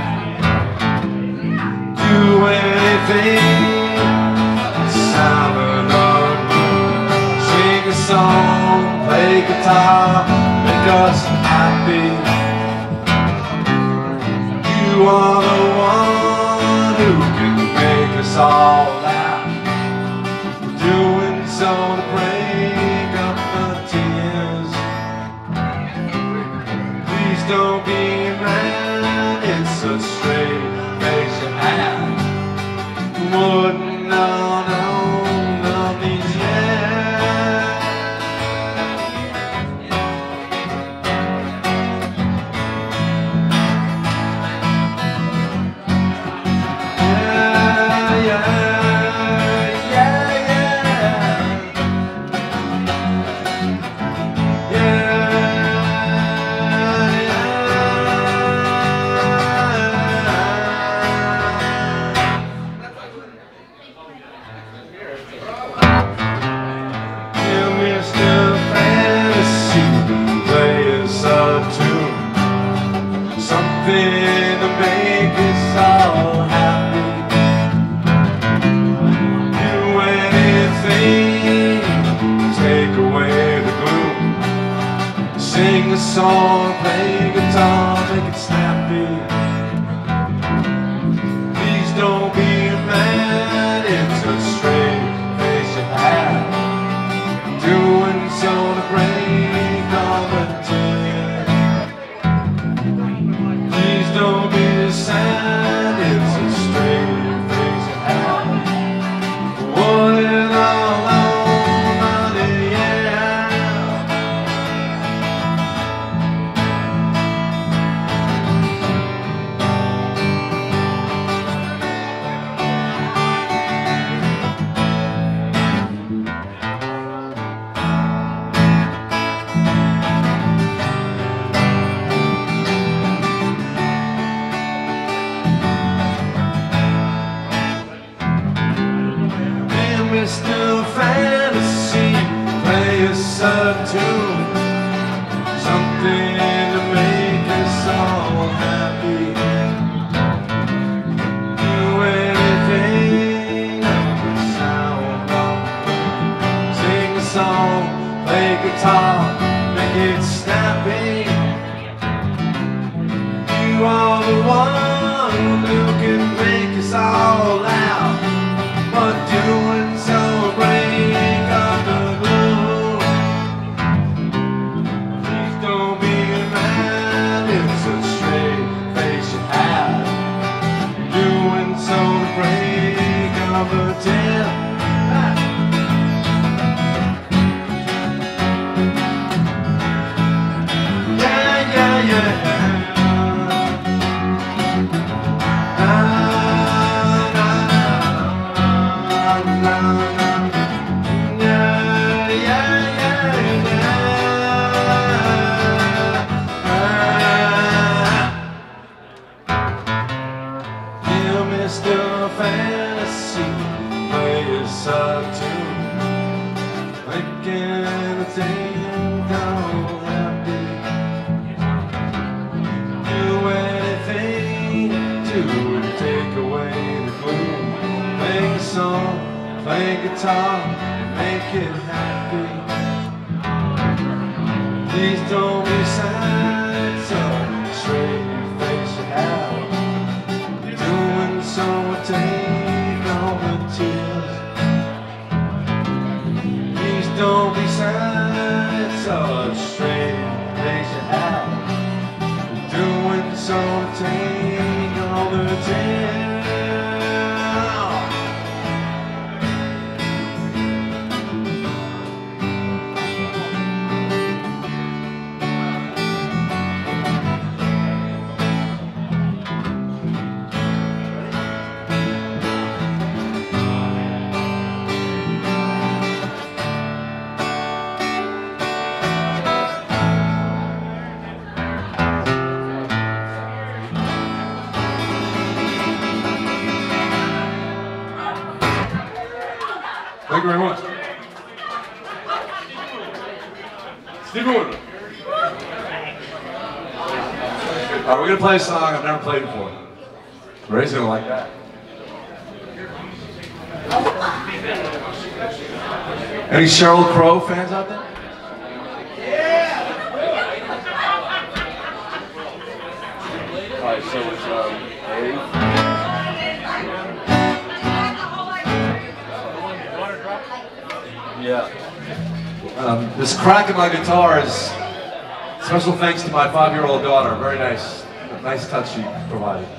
[SPEAKER 6] Do anything, sound the moon, sing a song, play guitar, make us happy. You are the one who can make us all laugh. Doing so to break up the tears. Please don't be mad, it's a straight face you have. Wouldn't know none of these yeah, yeah. song, play guitar, make it snappy. Please don't be mad, it's a straight face you have. Doing so to break all the tears. Please don't be sad, it's a straight face you have. What it all on, yeah. Mister Fantasy, play us a tune, something to make us all happy. Do anything that can sound wrong. Sing a song, play guitar, make it snappy. You are the one who can make us all laugh. But doing so break up the glue. Please don't be mad, it's a straight face you have. Doing so break up the tail. Yeah, yeah, yeah. Mister Fantasy, play us a tune, making a thing go happy. Do anything to take away the gloom. Make a song, play guitar, make it happy. Please don't be sad, so straight face you have. So take all the tears. Please don't be sad, it's such straight face you have. Doing so take all the tears.
[SPEAKER 9] Thank you very much. Stevie Wonder.
[SPEAKER 6] Alright, we're gonna play a song I've never played before. Ray's gonna like that. Any Sheryl Crow fans out there?
[SPEAKER 7] Alright, so it's um, A. Yeah.
[SPEAKER 6] Um, this crack in my guitar is special thanks to my five-year-old daughter. Very nice, nice touch she provided.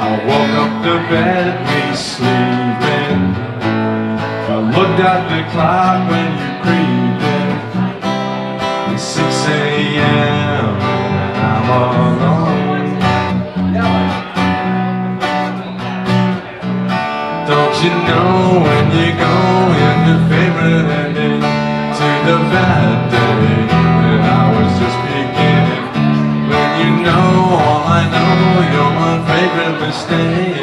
[SPEAKER 6] I woke up to bed, me sleeping. I looked at the clock when you creeped in. It's six A M and I'm alone. Don't you know when you go in your favorite ending to the bad day that I was just beginning? When you know all I know, you're my favorite mistake.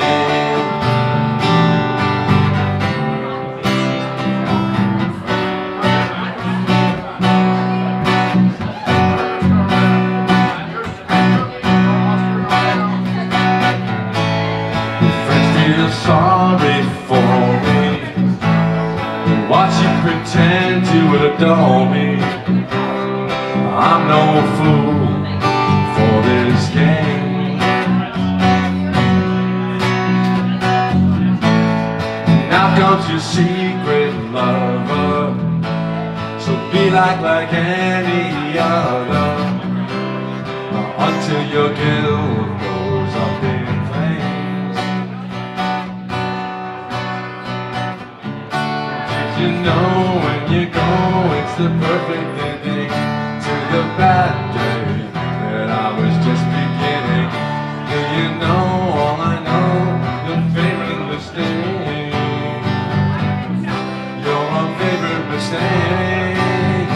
[SPEAKER 6] Sorry for me, watch you pretend to adore me. I'm no fool for this game. Now comes your secret lover, so be like like any other, until your guilt goes up in flames. You know when you go, it's the perfect ending to the bad day that I was just beginning. Do you know all I know, your favorite mistake? You're my favorite mistake.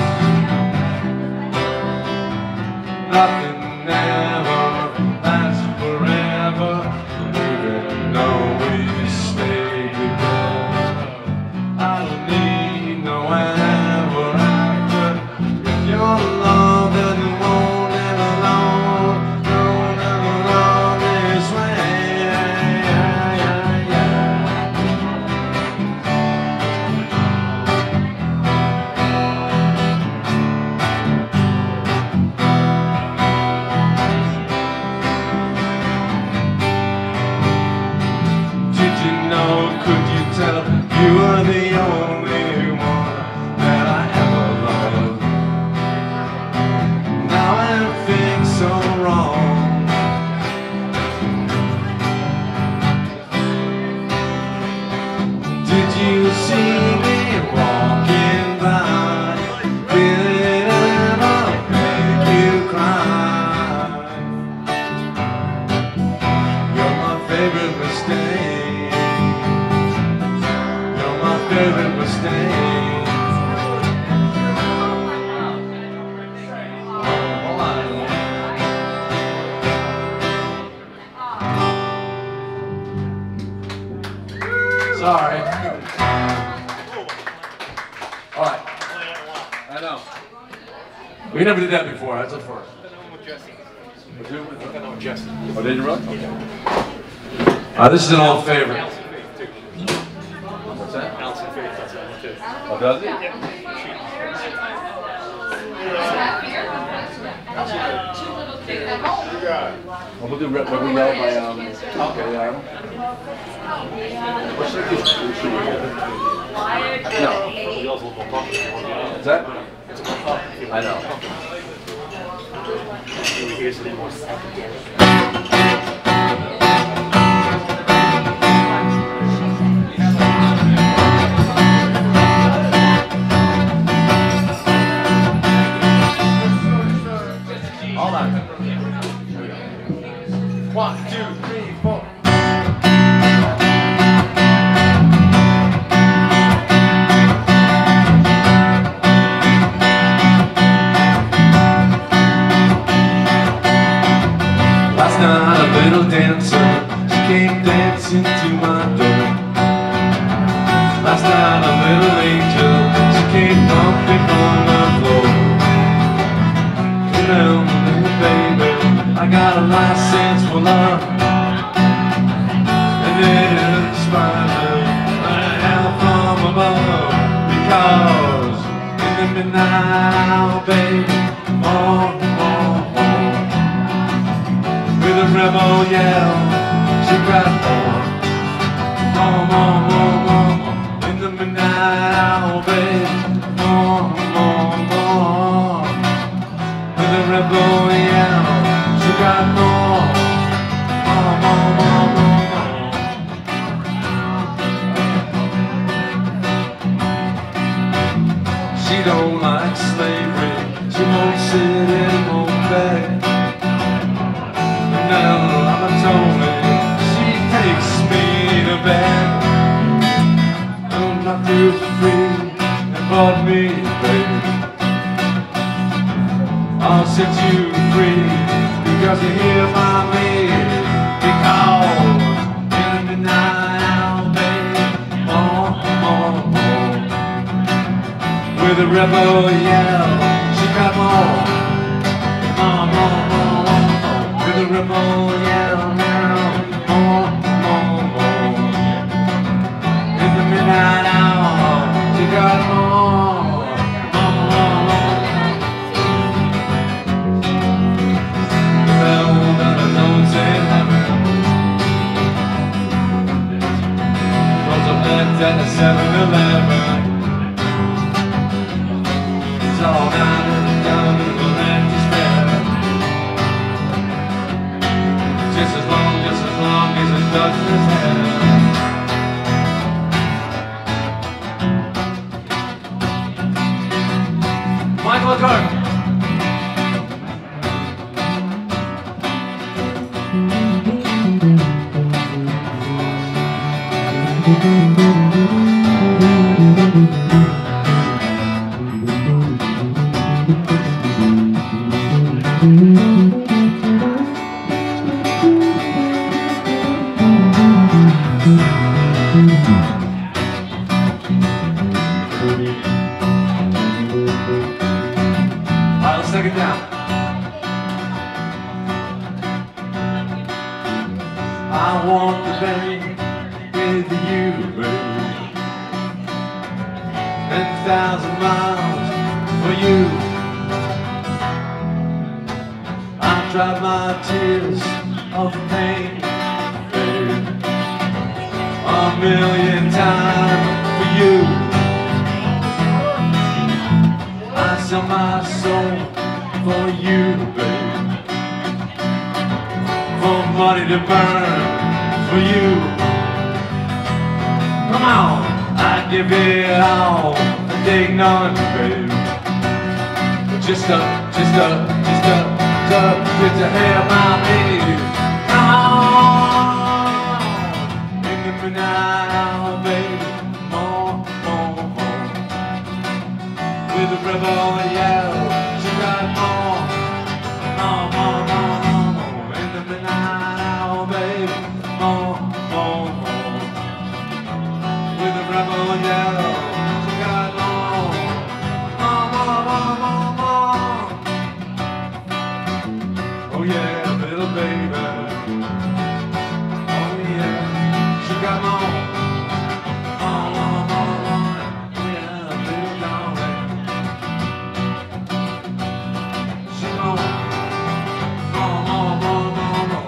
[SPEAKER 6] Nothing ever lasts forever, even though we stay together. I don't need no ever after. If your love doesn't won't ever long, don't ever long this way. Yeah, yeah, yeah. Did you know, could you tell, you were the only one that I ever loved? Now everything's so wrong. Did you see me walking by? Will it ever make you cry? You're my favorite mistake. You're my favorite mistake. Sorry. All right. I know. We never did that before. That's a first. Oh, did you really? Okay. Uh, this is an old favorite. What's that? Oh, does it? Well, we'll do what we yell by, um, okay, yeah. What's that? No. What's that? I know. Hold on. One, two, three, four. Last night a little dancer, she came dancing to my door. Last night a little angel, she came bumping on the floor. Come down, little baby, I got a license for love. And it inspired right out from above. Because in the midnight hour, baby, more, more, more. With a rebel yell, she got more. More, more, more, more, more. In the midnight hour, baby, more, more, more. With a rebel yell, she got more. More, more, more, more. you free and bought me, baby. I'll set you free because you hear my me. Because in the night out, baby, more, more, more. With a rebel yell, she got more, more, more, more, more. With a rebel yell now, more, more, more. In the midnight hour, she got more, more, more, more. The bell that I know in heaven rolls up left at the seven eleven. It's all down and done in the land to spare. Just as long, just as long as it doesn't his hair. Michael Clark. Alright, let's take it down. I want to be with you, baby. ten thousand miles for you. I've dried my tears of pain, baby, a million times for you. I sell my soul for you, baby, for money to burn for you. Come on, I'd give it all and take none, baby. Just a, just a, just a, just a, just a hair my baby. Come on, in the midnight hour, baby, more, more, more. With a rebel yell, she got more, more, more, more, more, more. In the midnight hour, baby, more, more, more. With a rebel yell, she got more, more, more, more, more, more. Oh yeah, little baby. Oh yeah, she got more, more, more, more, more. Oh yeah, little darling. She more, more, more, more, more, more.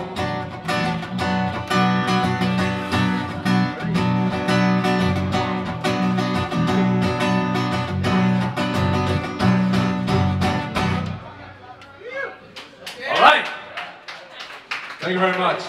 [SPEAKER 6] All right. Thank you very much.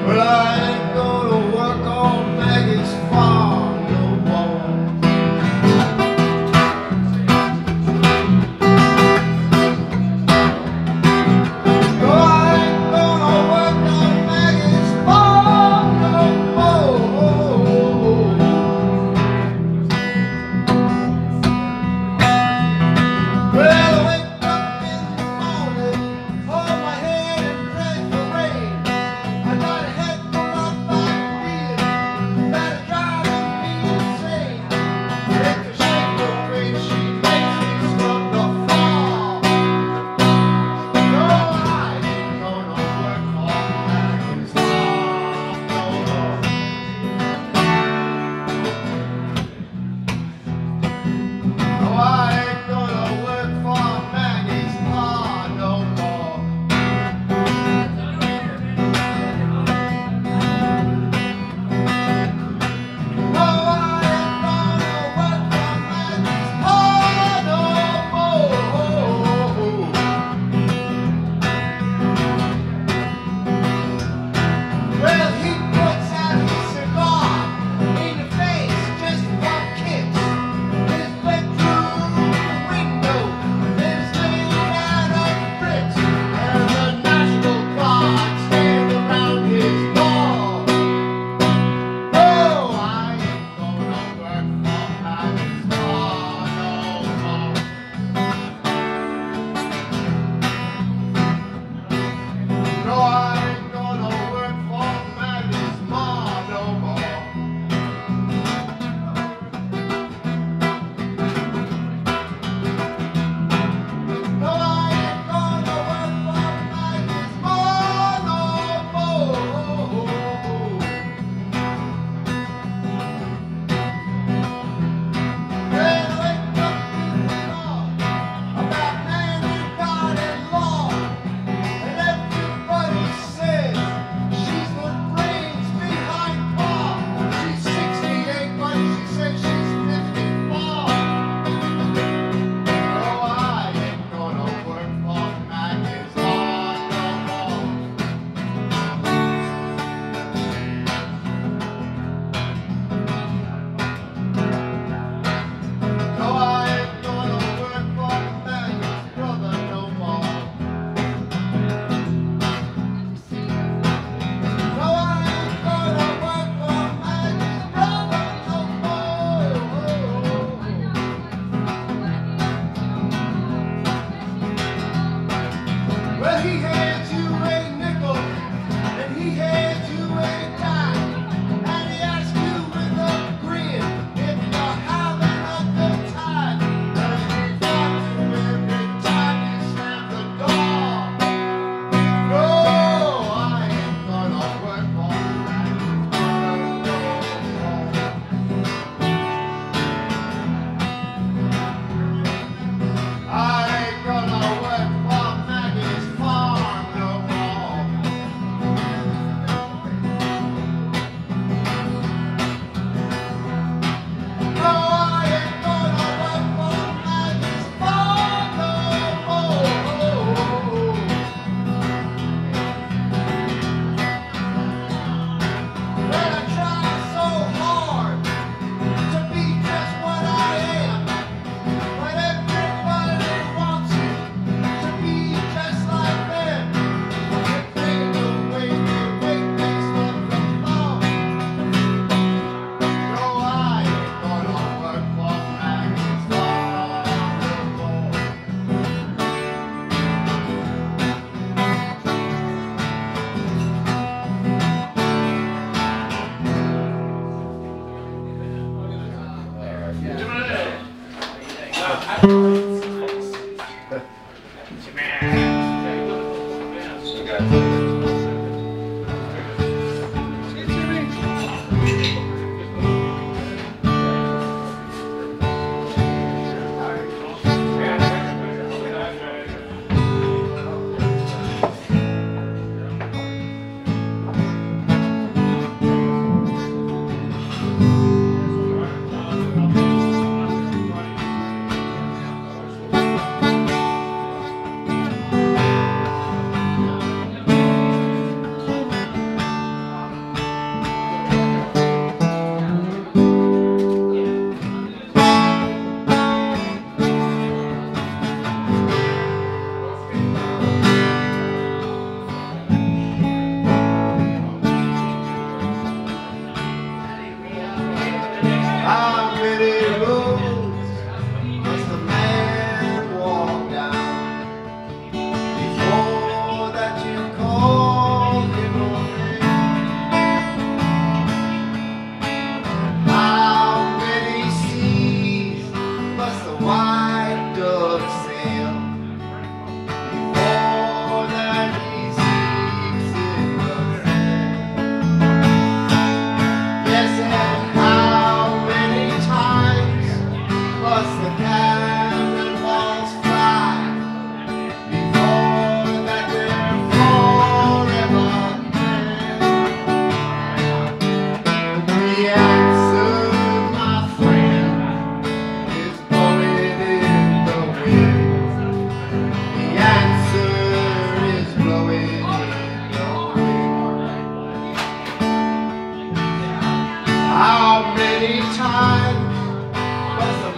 [SPEAKER 2] Well, I ain't gonna work on Maggie's farm no more. No, I ain't gonna work on Maggie's farm no more. Well, I wake up in the morning, hold my head and pray for rain. I got a head full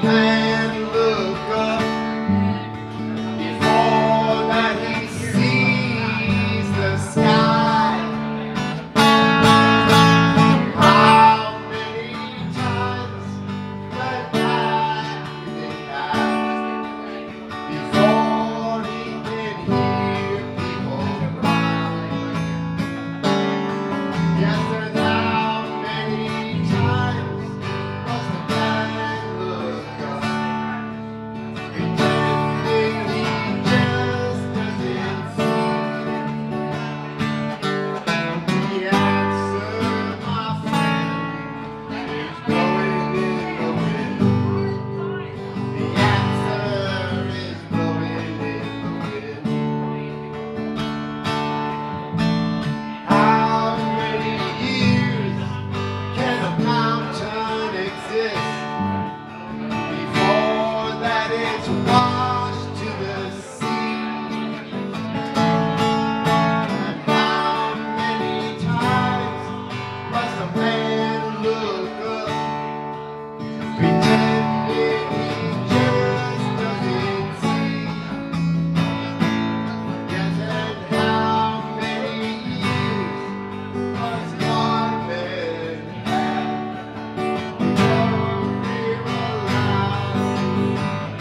[SPEAKER 10] man look up before that he sees the sky? How many times went by in half before he can hear people cry? Yes, there's how many times must the man look up, pretending he just doesn't see? The answer, my friend, is blowing in the wind. The answer is blowing in the wind. How many years can a mountain exist before that it's washed to the sea? And how many times must a man look up, pretending he just doesn't see? Yes, and how many years must your man have before he realizes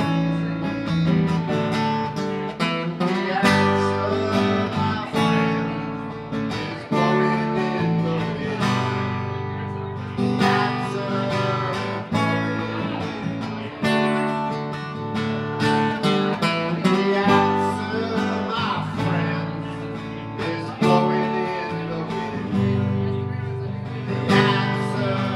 [SPEAKER 10] the answer, my friend, is blowing in the wind. The answer is blowing in the wind. The answer, my friend, is blowing in the wind. The answer is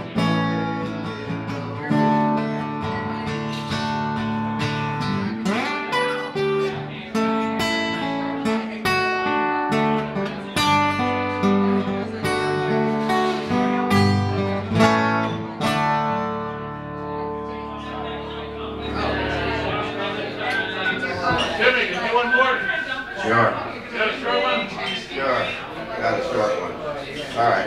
[SPEAKER 5] Jimmy, can you do one more?
[SPEAKER 10] Sure.
[SPEAKER 5] You got a short one?
[SPEAKER 10] Sure. Got a short one. All right.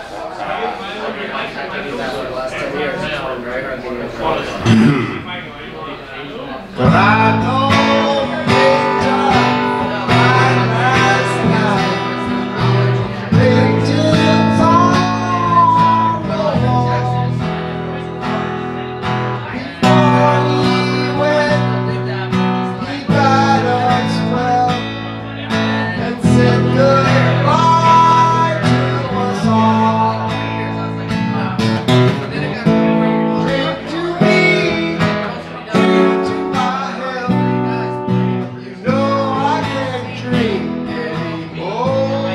[SPEAKER 10] But I don't pick up my last night. Picked it on the wall. Before he went, he got us well and said goodbye to us all. Drink to me, drink to my health. You know I can't drink anymore.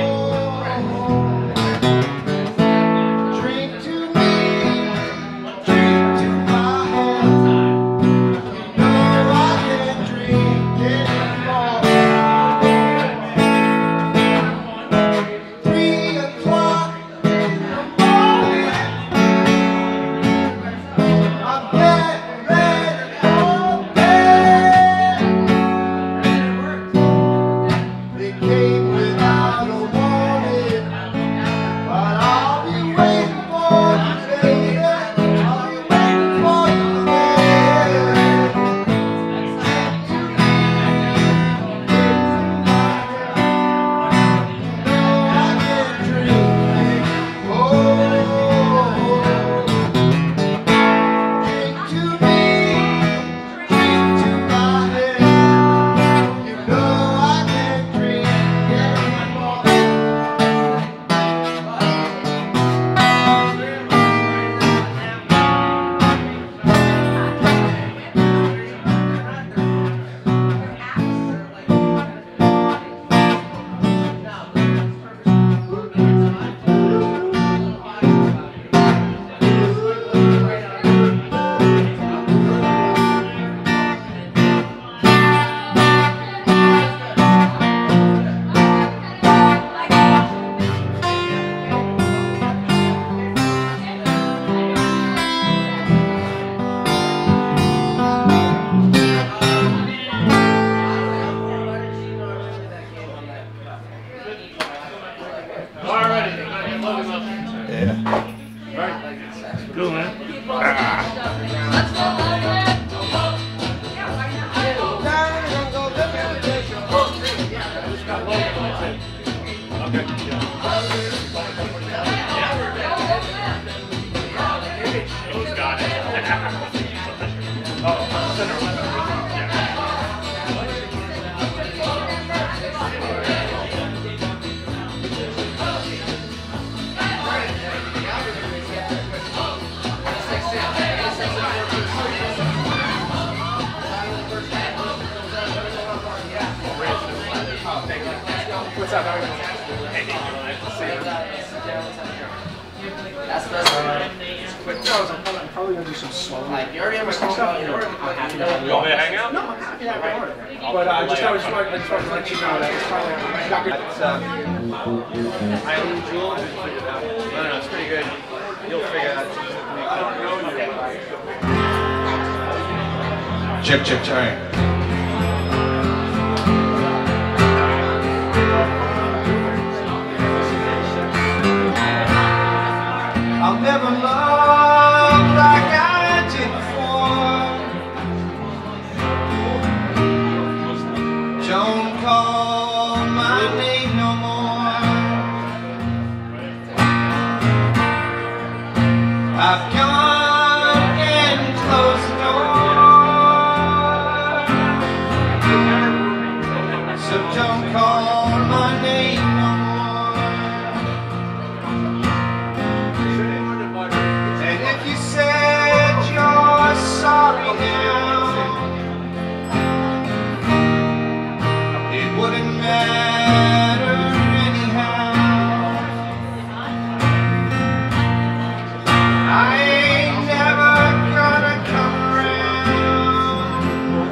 [SPEAKER 10] Drink to me, drink to my health. You know I can't drink anymore. Three o'clock in the morning, I'm getting ready for bed. It came without a warning, but I'll be waiting for you, baby. I'll be waiting for you again.
[SPEAKER 5] Cool, man.
[SPEAKER 3] Let's go.
[SPEAKER 1] What's up? Hey,
[SPEAKER 4] That's the best one.
[SPEAKER 1] Quick pause. I'm probably, I'm probably gonna do some solo.
[SPEAKER 4] Like, you already have my stuff.
[SPEAKER 1] You know, I'm happy to have
[SPEAKER 7] You want me to hang out?
[SPEAKER 1] No, I'm happy to have you. But uh, just, I just wanted, I just wanted to let you know that it's probably it's uh, Eileen Jewel. No, no, it's pretty good. You'll figure it out. I don't know you.
[SPEAKER 6] Check, check, check.
[SPEAKER 10] I'll never love like I did before. Don't call my name no more. I've gone and closed the door. So don't call my name no more. You said you're sorry now. It wouldn't matter anyhow. I ain't never gonna come around,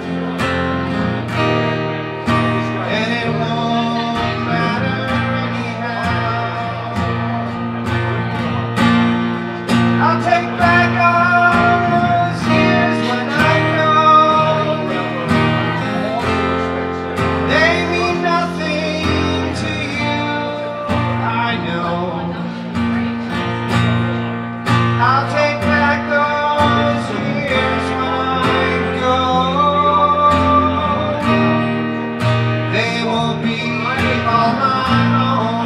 [SPEAKER 10] and it won't matter anyhow. I'll take back all those years when I know they mean nothing to you, I know. I'll take back those years when I go. They will be all my own.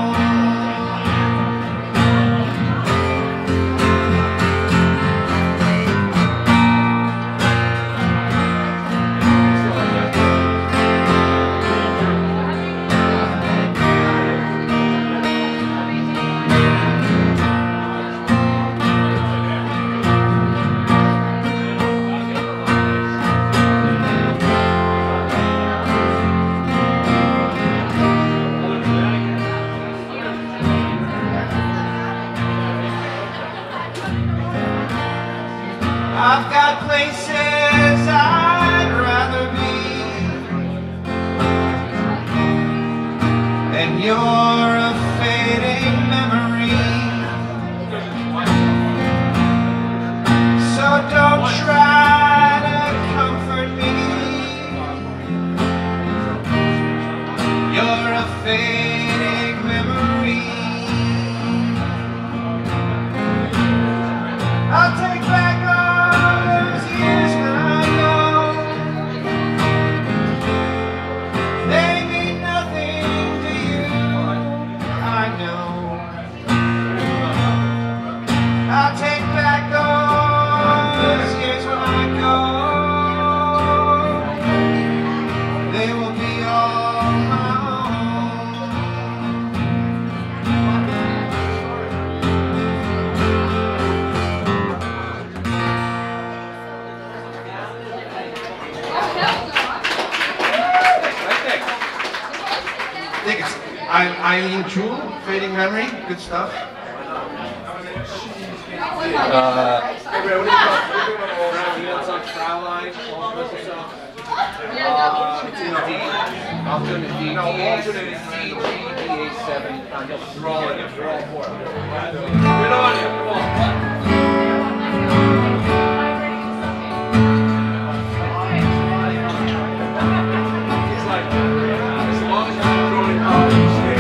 [SPEAKER 10] I've got places I'd rather be, and you're a fading memory. So don't try to comfort me. You're a fading memory. I'll take back all those years when I go. They mean nothing to you, I know. I'll take back those years when I go. They will be all my I think it's Eileen Jewel, Fading Memory, good stuff.
[SPEAKER 1] Uh, hey, Ray, what do you got? What do you got all around? You got some Fraulein, all this or something? Uh, it's in D. Alternate D. No, alternate is D, G, D, A seven. You're all in it. You're all for it. Get on it. Come on. It's like, as long as you're growing up, you stay.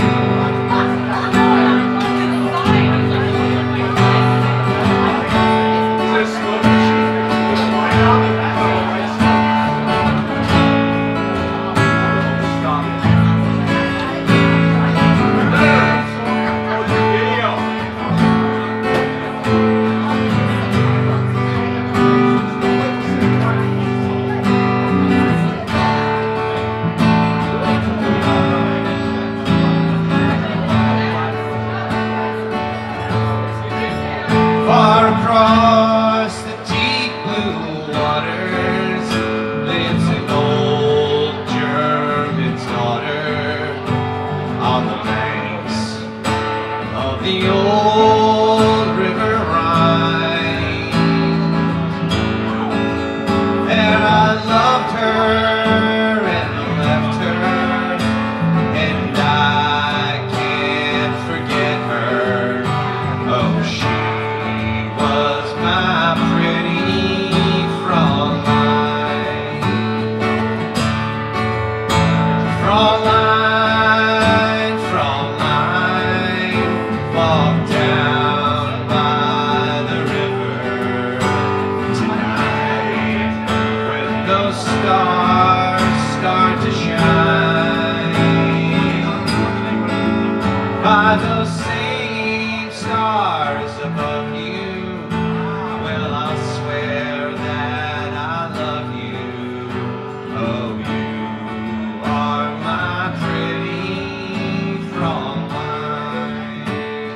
[SPEAKER 6] the old river Rhine. And I loved her and left her, and I can't forget her. Oh, she was my pretty Fraulein. Fraulein, Fraulein, walk down by the river tonight when those stars start to shine. By those same stars above you, well, I'll swear that I love you. Oh, you are my pretty Fraulein.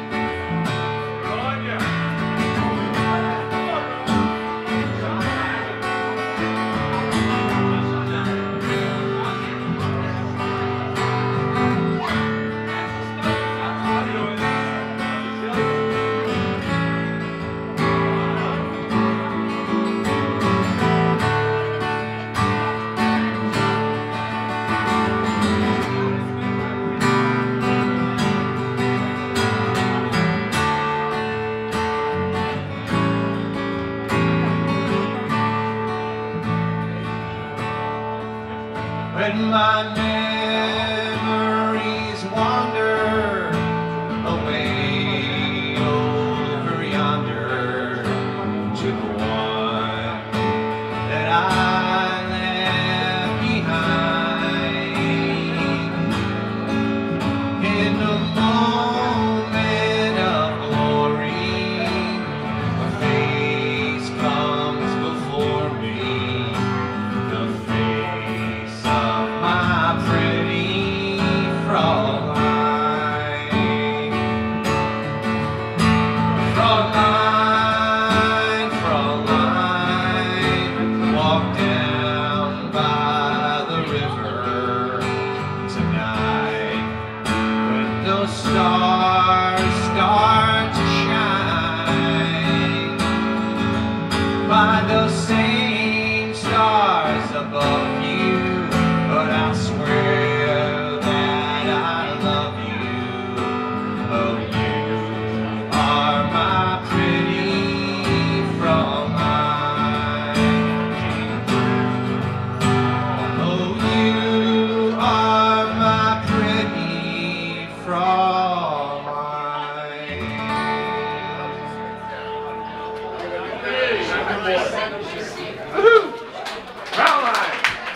[SPEAKER 6] When my memories wander away over yonder to the one that I left behind, in the moment of glory, a face comes before me, the face of my pretty Fraulein. Fraulein, Fraulein, walk down by the river tonight when those stars start to shine. By those same stars above you, but I'll swear that I love you. Oh, you are my pretty Fraulein. Oh, you are my pretty Fraulein.
[SPEAKER 9] Woohoo! Fraulein!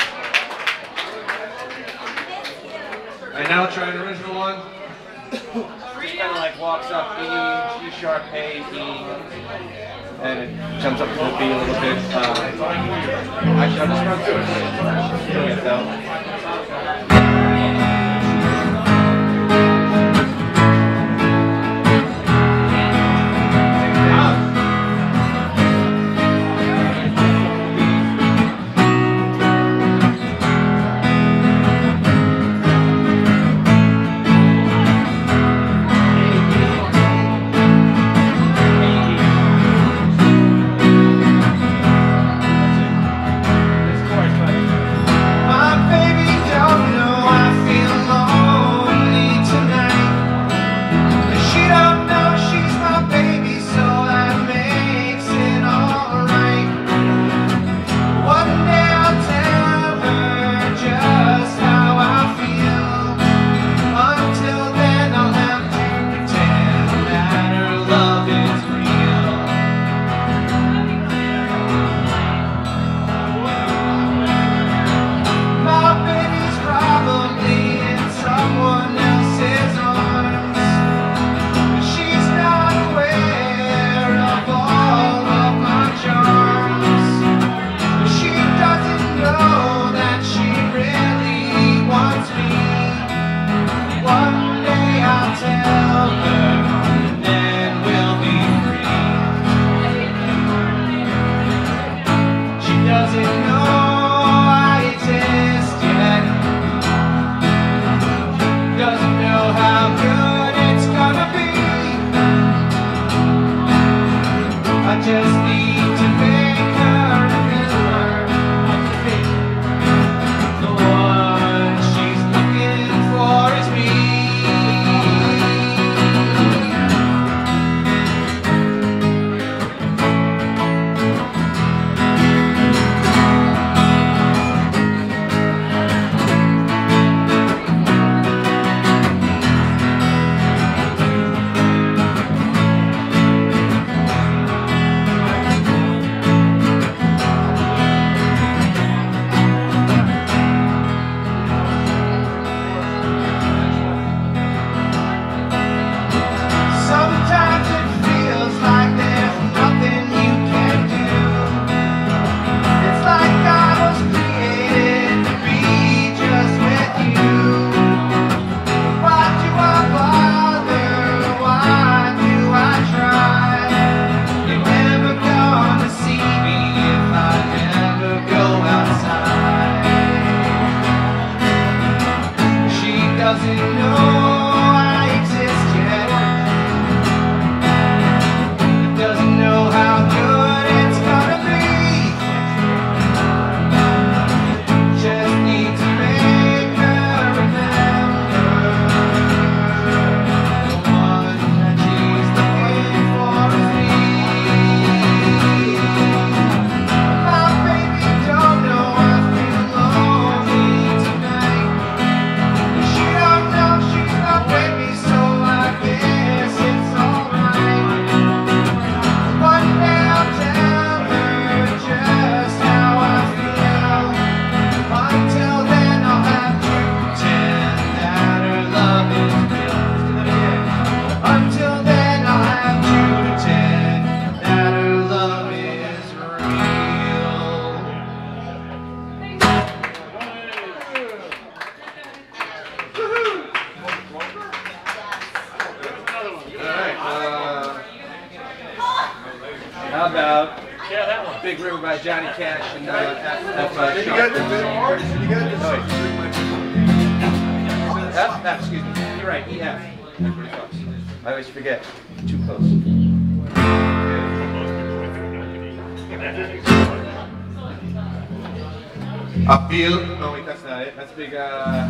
[SPEAKER 6] And now try an original one.
[SPEAKER 1] Just kind of like walks up E, G sharp, A, E, and it jumps up to the B a little bit. Uh, actually, I'll just run through it. You'll get that.
[SPEAKER 6] My baby don't know How about
[SPEAKER 5] Yeah, that one.
[SPEAKER 6] Big River by Johnny Cash and uh, F, F, uh,
[SPEAKER 10] Did you
[SPEAKER 6] Shaw.
[SPEAKER 10] get this? Did you get this?
[SPEAKER 6] F, F, excuse me. You're right, E, F. That's pretty close. I always forget. Too close. I feel. No, wait, that's not it. That's big. Uh...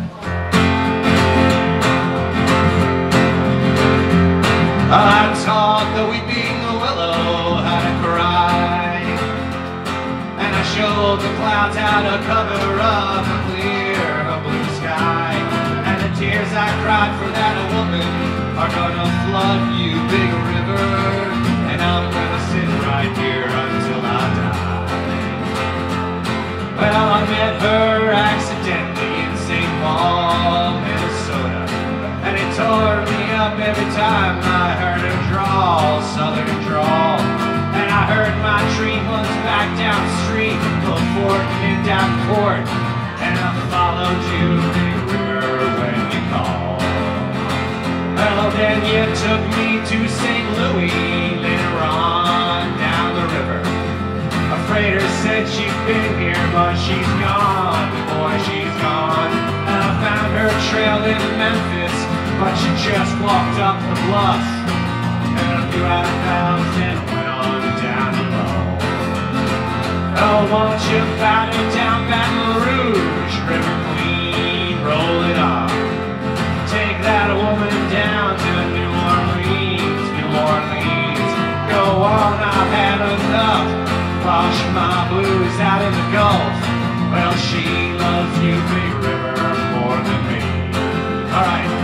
[SPEAKER 6] I taught the weeping willow how to cry, and I showed the clouds how to cover up a clear blue sky. And the tears I cried for that woman are gonna flood you, big river, and I'm gonna sit right here until I die. Well, I met her accidentally in Saint Paul, Minnesota, and it tore me up every time I heard her drawl, southern drawl. And I heard my dream was back down the street before it came down court, and I followed you, big river, when you called. Well, then you took me to Saint Louis, later on down the river. A freighter said she'd been here, but she's gone, boy, she's gone. And I found her trail in Memphis, but she just walked up the bluff, and a few out of bounds and went on down below. Oh, won't you batter down Baton Rouge, River Queen, roll it on. Take that woman down to New Orleans, New Orleans. Go on, I've had enough. Wash my blues out in the Gulf. Well, she loves you, big river, more than me. All right.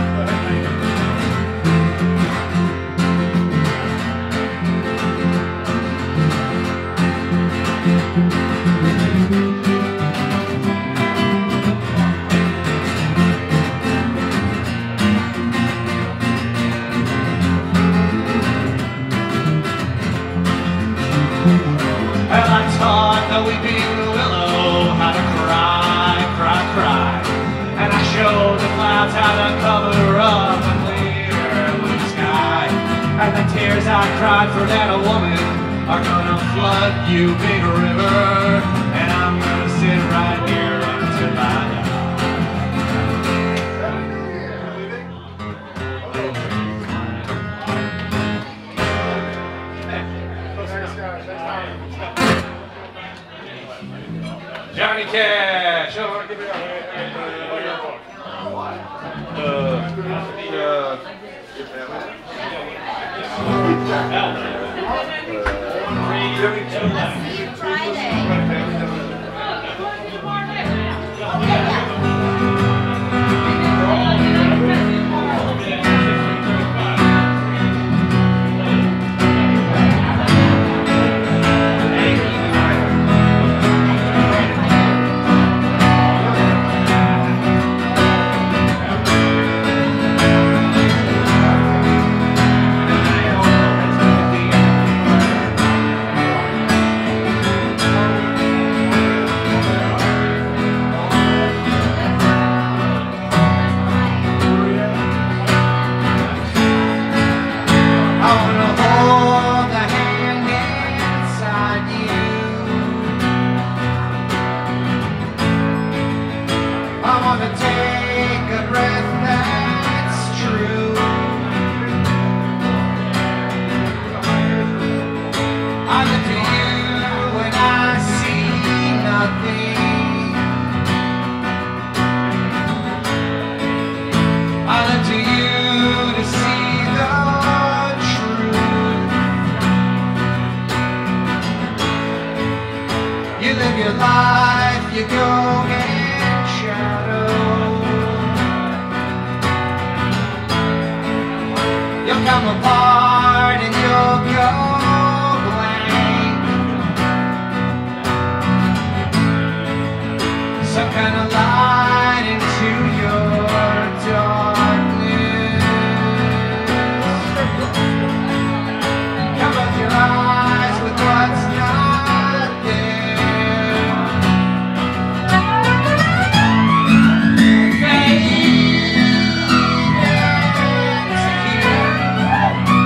[SPEAKER 6] Well, I taught the weeping willow how to cry, cry, cry. And I showed the clouds how to cover up a clear blue sky. And the tears I cried for that woman are gonna flood you, big river. And I'm gonna sit right here until I die. Johnny Cash! Oh, give me a you go in shadow. You'll come apart and you'll go blank. Some kind of light into your darkness. Cover your eyes with what's not there. Fade into you.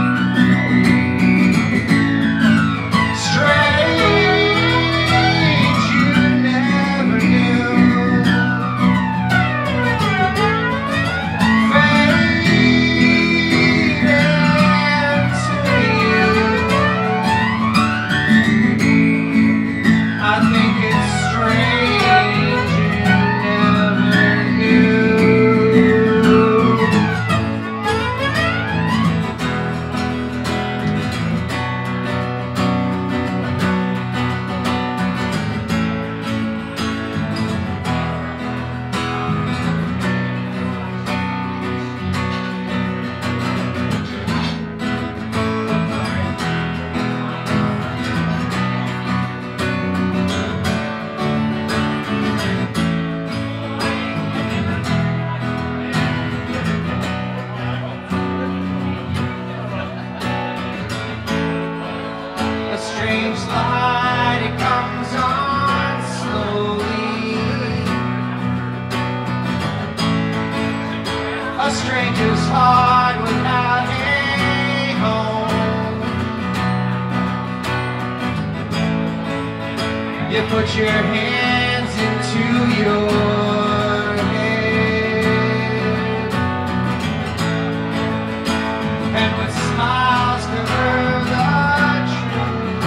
[SPEAKER 8] you put your hands into your head, and with smiles cover the truth.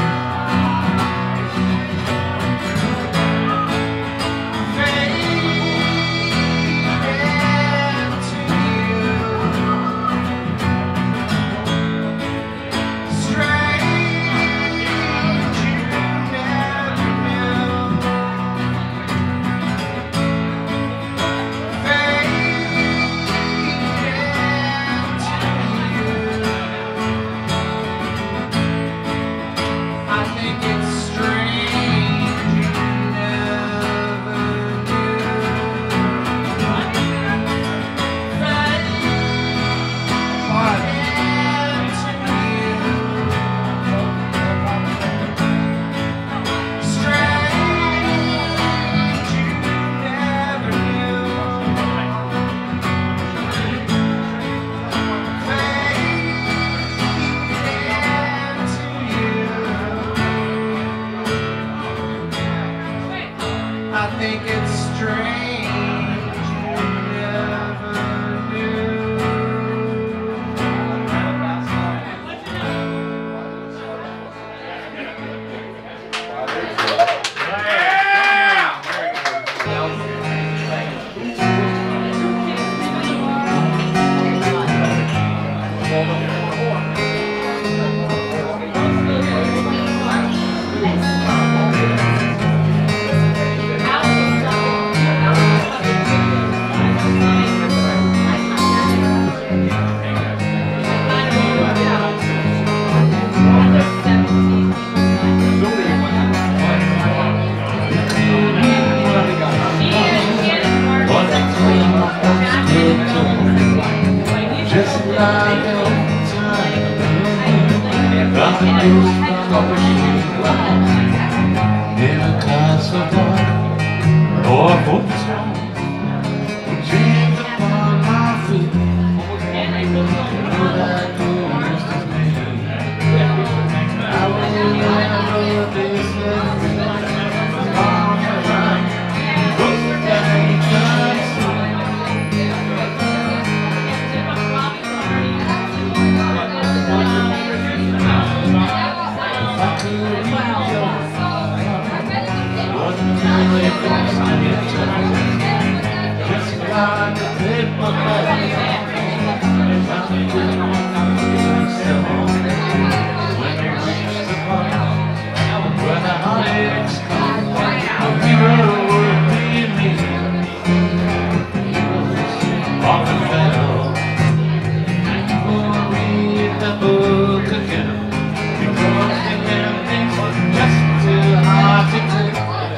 [SPEAKER 8] I think it's strange you never knew. Just like all the time, nothing goes from never cast a thought or put song. Dreams upon my feet, know that goes to me. I will remember this all the time. Look that you can see. Just like a paper bag, when you reach the point where the heartaches come, a hero would be me. Often fell, and you will read the book again, because the endings were just too hard to take.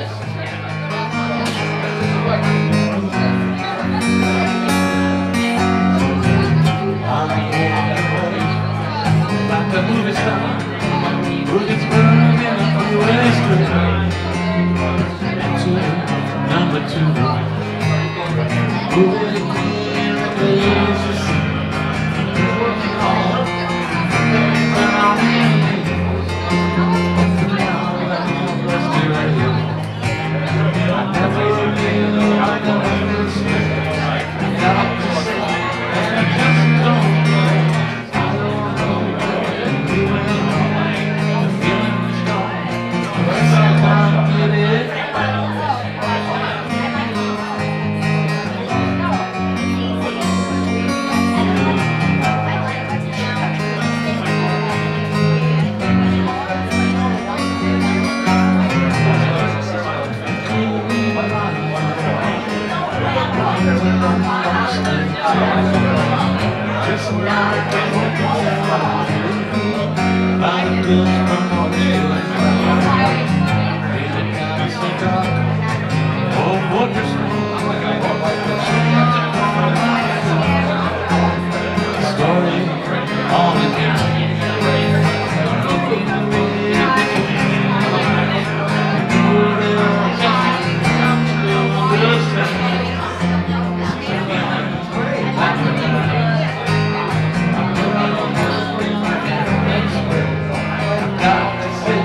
[SPEAKER 8] Like a movie star who gets burned in a freeway street. And two, number two, who will be in the place to see. Working hard, things are on the end. Now that I'm blessed to you, I never knew I could understand. Without the sun, and I just don't know. I don't know. Just like Got to say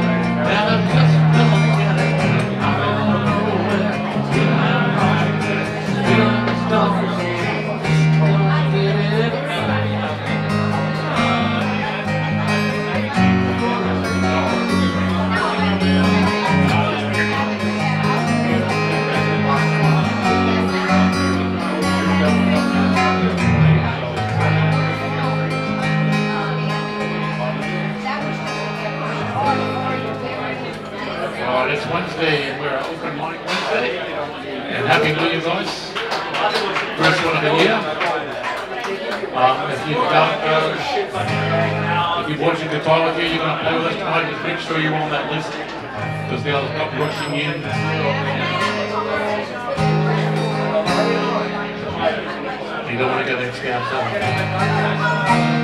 [SPEAKER 5] It's Wednesday, and we're open mic Wednesday. And Happy New Year, guys. First one of the year. Um, if you've got, uh, if you're watching guitar with you, you're going to play with us tonight, just make sure you're on that list. Because they'll come rushing in. You don't want to get them scabs out.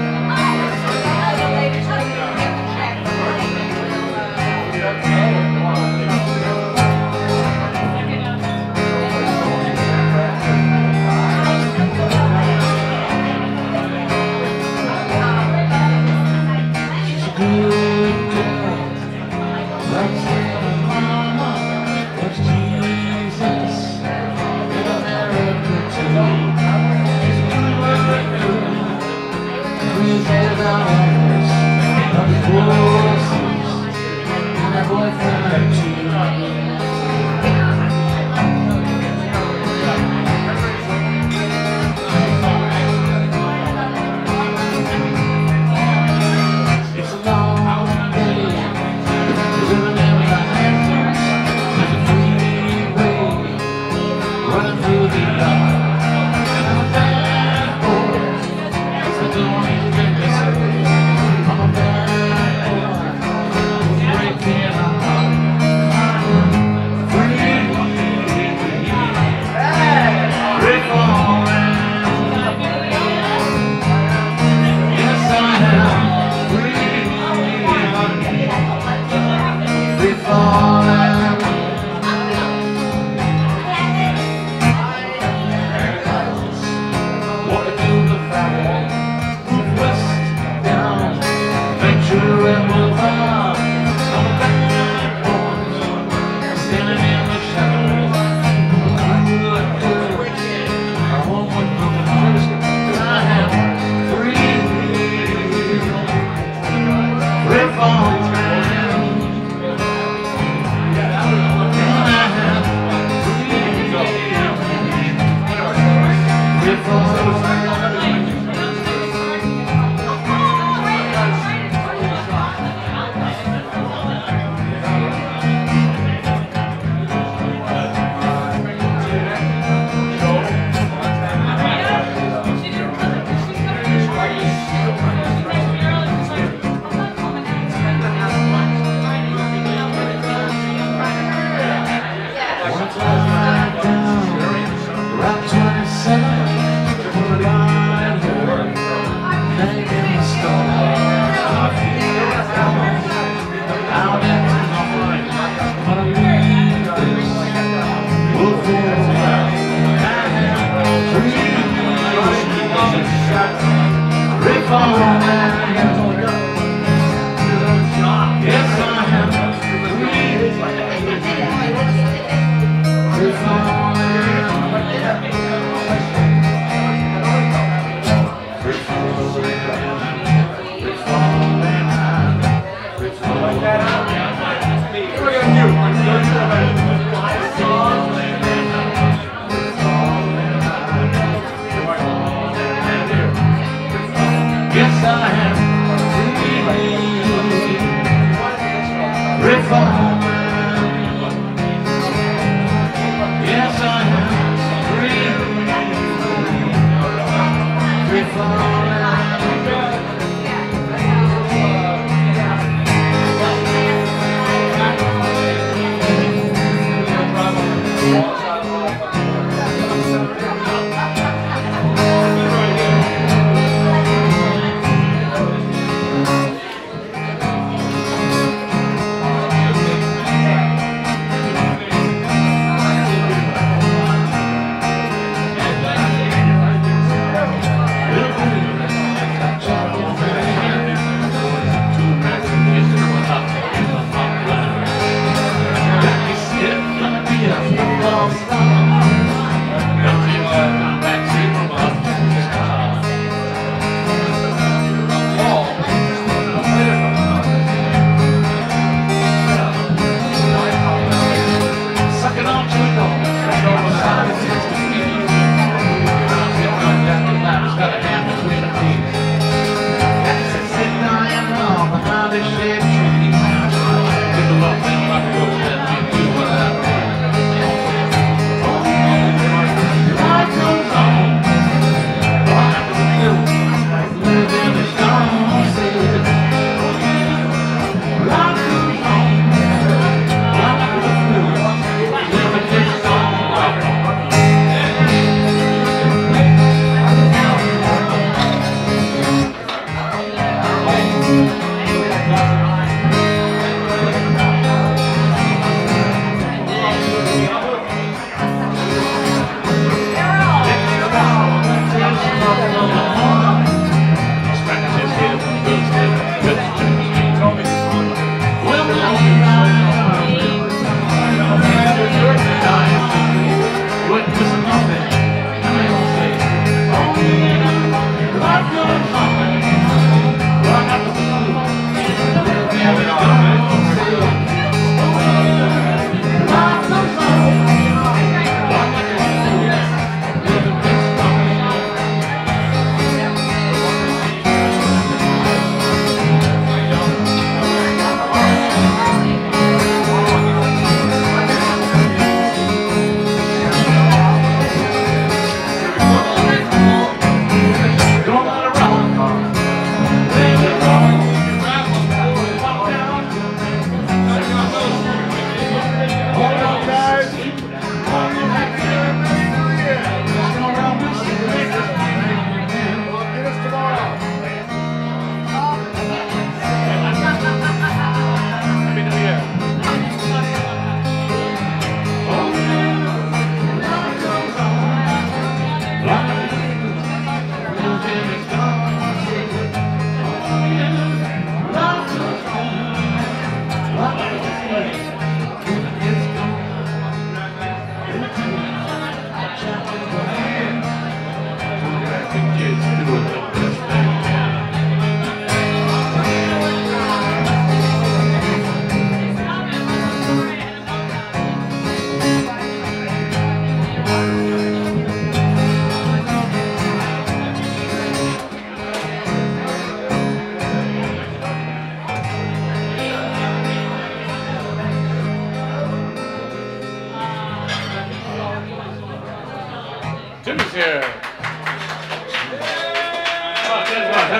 [SPEAKER 5] Good luck, man.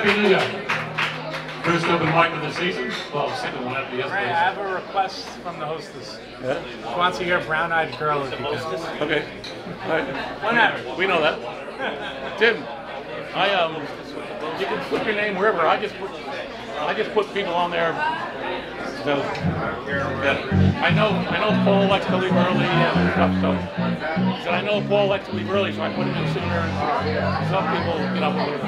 [SPEAKER 5] Happy New Year. First open mic of the season. Well, second one after
[SPEAKER 11] Ray, I
[SPEAKER 5] yesterday.
[SPEAKER 11] have a request from the hostess.
[SPEAKER 5] Yeah?
[SPEAKER 11] She wants to hear Brown Eyed Girl if you can.
[SPEAKER 5] Okay. All right.
[SPEAKER 11] Whatever.
[SPEAKER 5] We know that. Tim, I um, you can put your name wherever. I just put, I just put people on there. So, yeah. I know, I know Paul likes to leave early and stuff. So, so I know Paul likes to leave early, so I put him in sooner. And some people get up a little.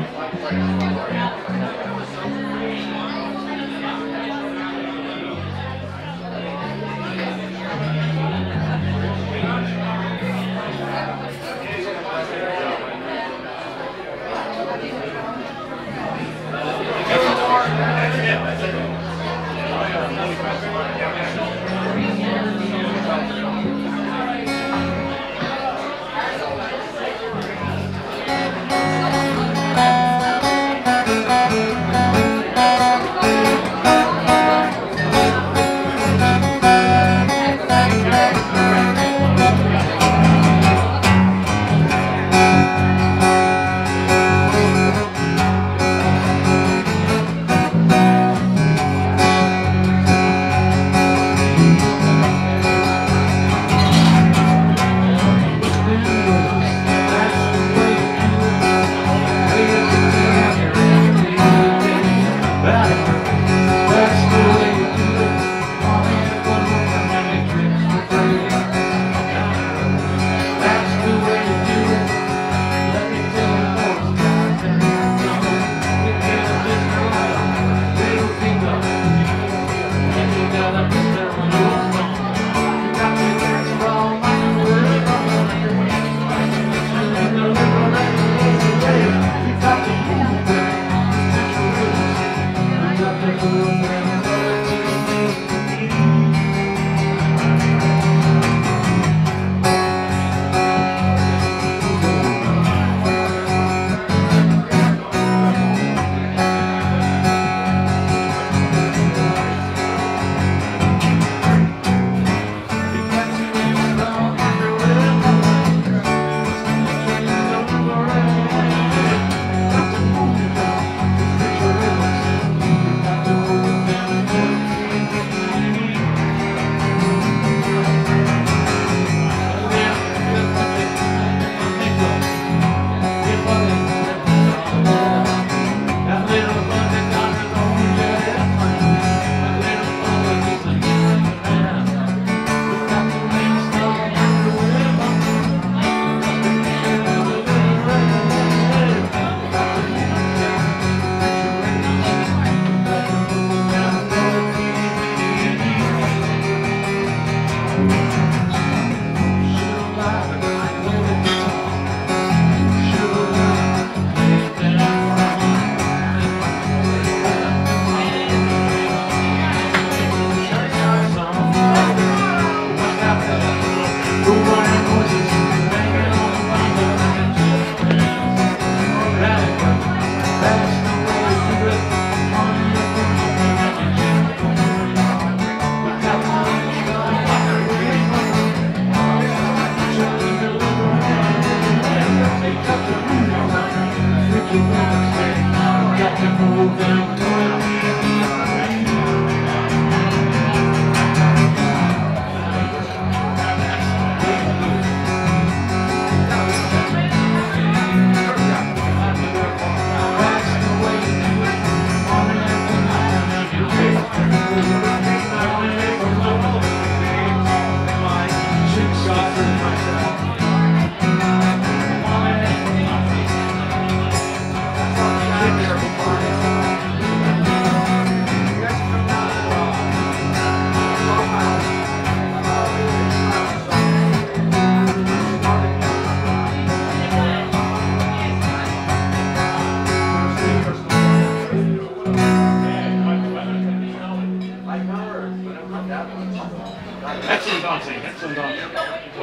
[SPEAKER 5] Excellent dancing, excellent dancing.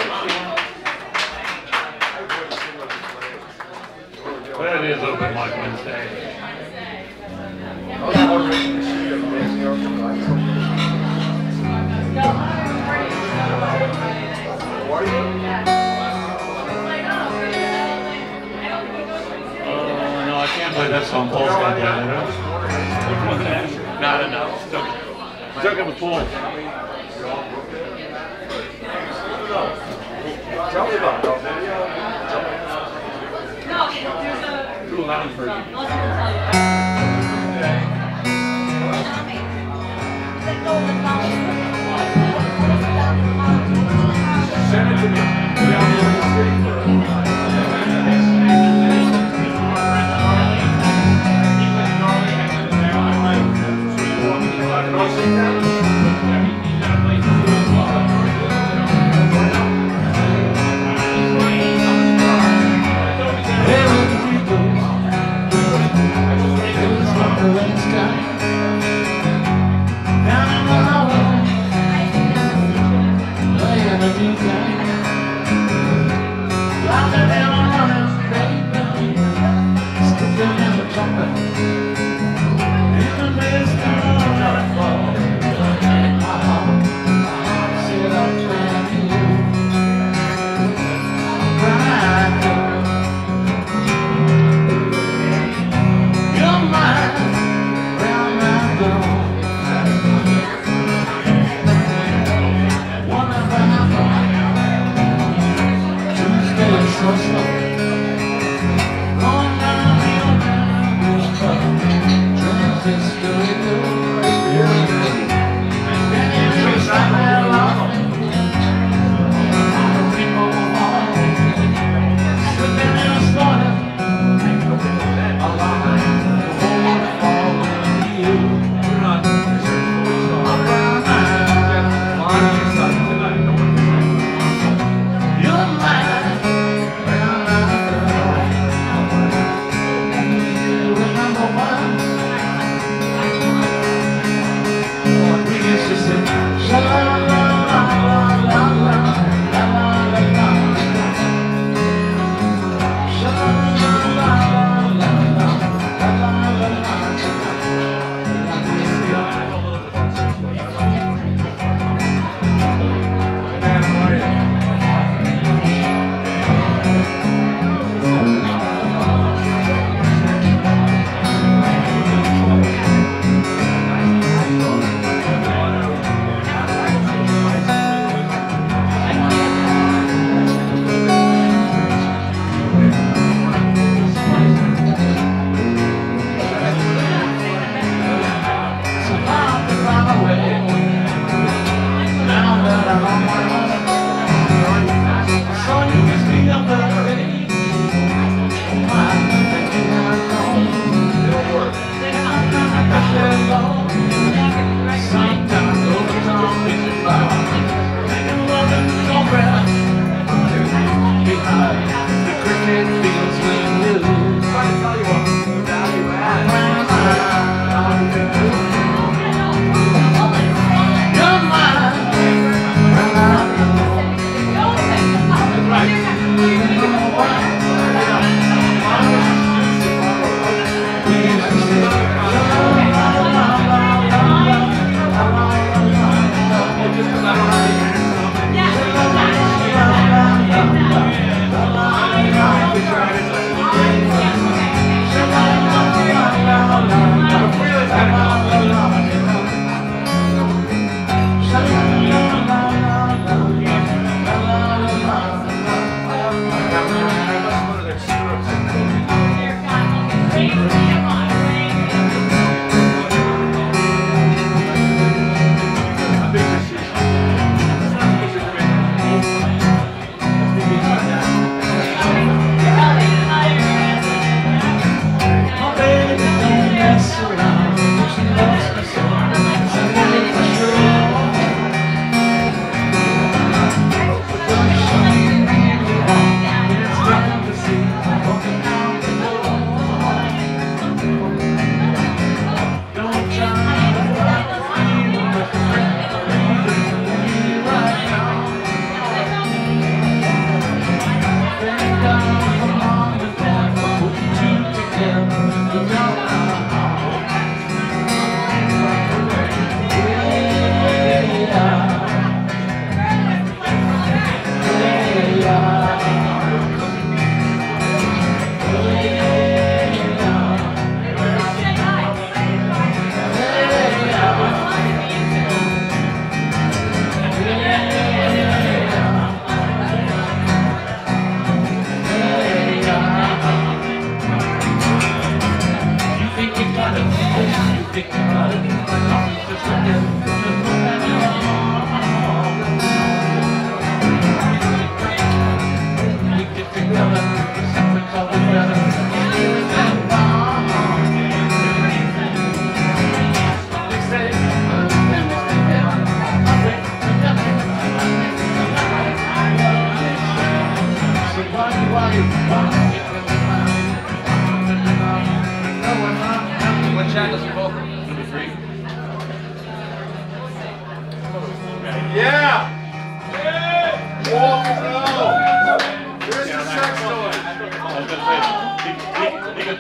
[SPEAKER 5] There it is, open mic Wednesday. Oh, no, I can't play that song. Paul's got Joking with Paul.
[SPEAKER 6] Tell me about it.
[SPEAKER 3] No, there's a...
[SPEAKER 5] Do a Latin version. Send it to me.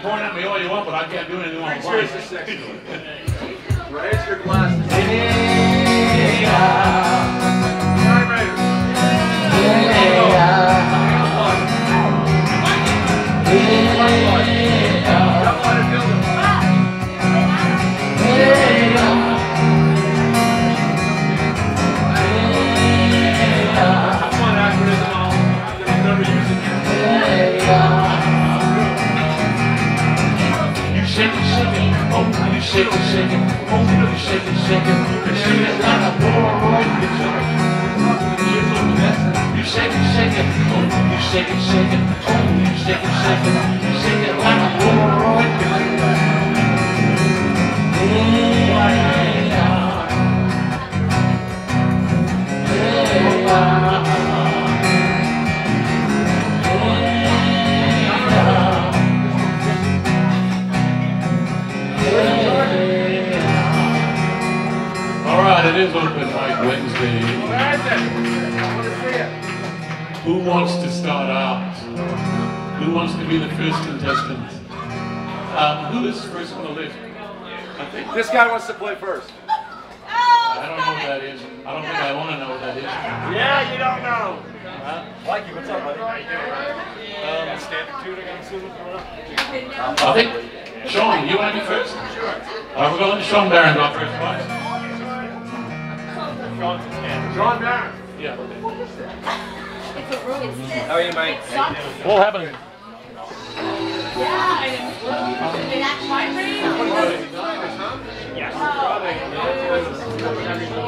[SPEAKER 5] point at me all you want, but I can't do anything on
[SPEAKER 6] Cheers to sex. Raise your glasses. Time Raiders. Don't want to build them. Come on, acronym. I'll never use it again.
[SPEAKER 5] You shake it, shake it, oh, you shake it, shake it, oh, you shake it, shake it, you shake it like a Polaroid picture. You shake it, shake it, oh, you shake it, shake it, oh, you shake it, shake it, you shake it like a Polaroid picture. All right, it is open mic Wednesday. Who wants to start out? Who wants to be the first contestant? Um, who is first on the list? I think
[SPEAKER 6] This guy wants to play first.
[SPEAKER 5] I don't know what that is. I don't think I want to know what that is.
[SPEAKER 6] Yeah, you don't know.
[SPEAKER 7] Huh? Mikey, what's up, buddy? How you doing? Um, standard tuning, I'm assuming.
[SPEAKER 5] I think, Sean, you want to be first? Sure. All right, we're going to Sean Barron go first, guys.
[SPEAKER 7] Sean's a standard.
[SPEAKER 6] Sean Barron.
[SPEAKER 5] Yeah.
[SPEAKER 1] How are you, Mike?
[SPEAKER 5] What happened?
[SPEAKER 3] Yeah, I didn't. That's my brain.
[SPEAKER 7] Yes.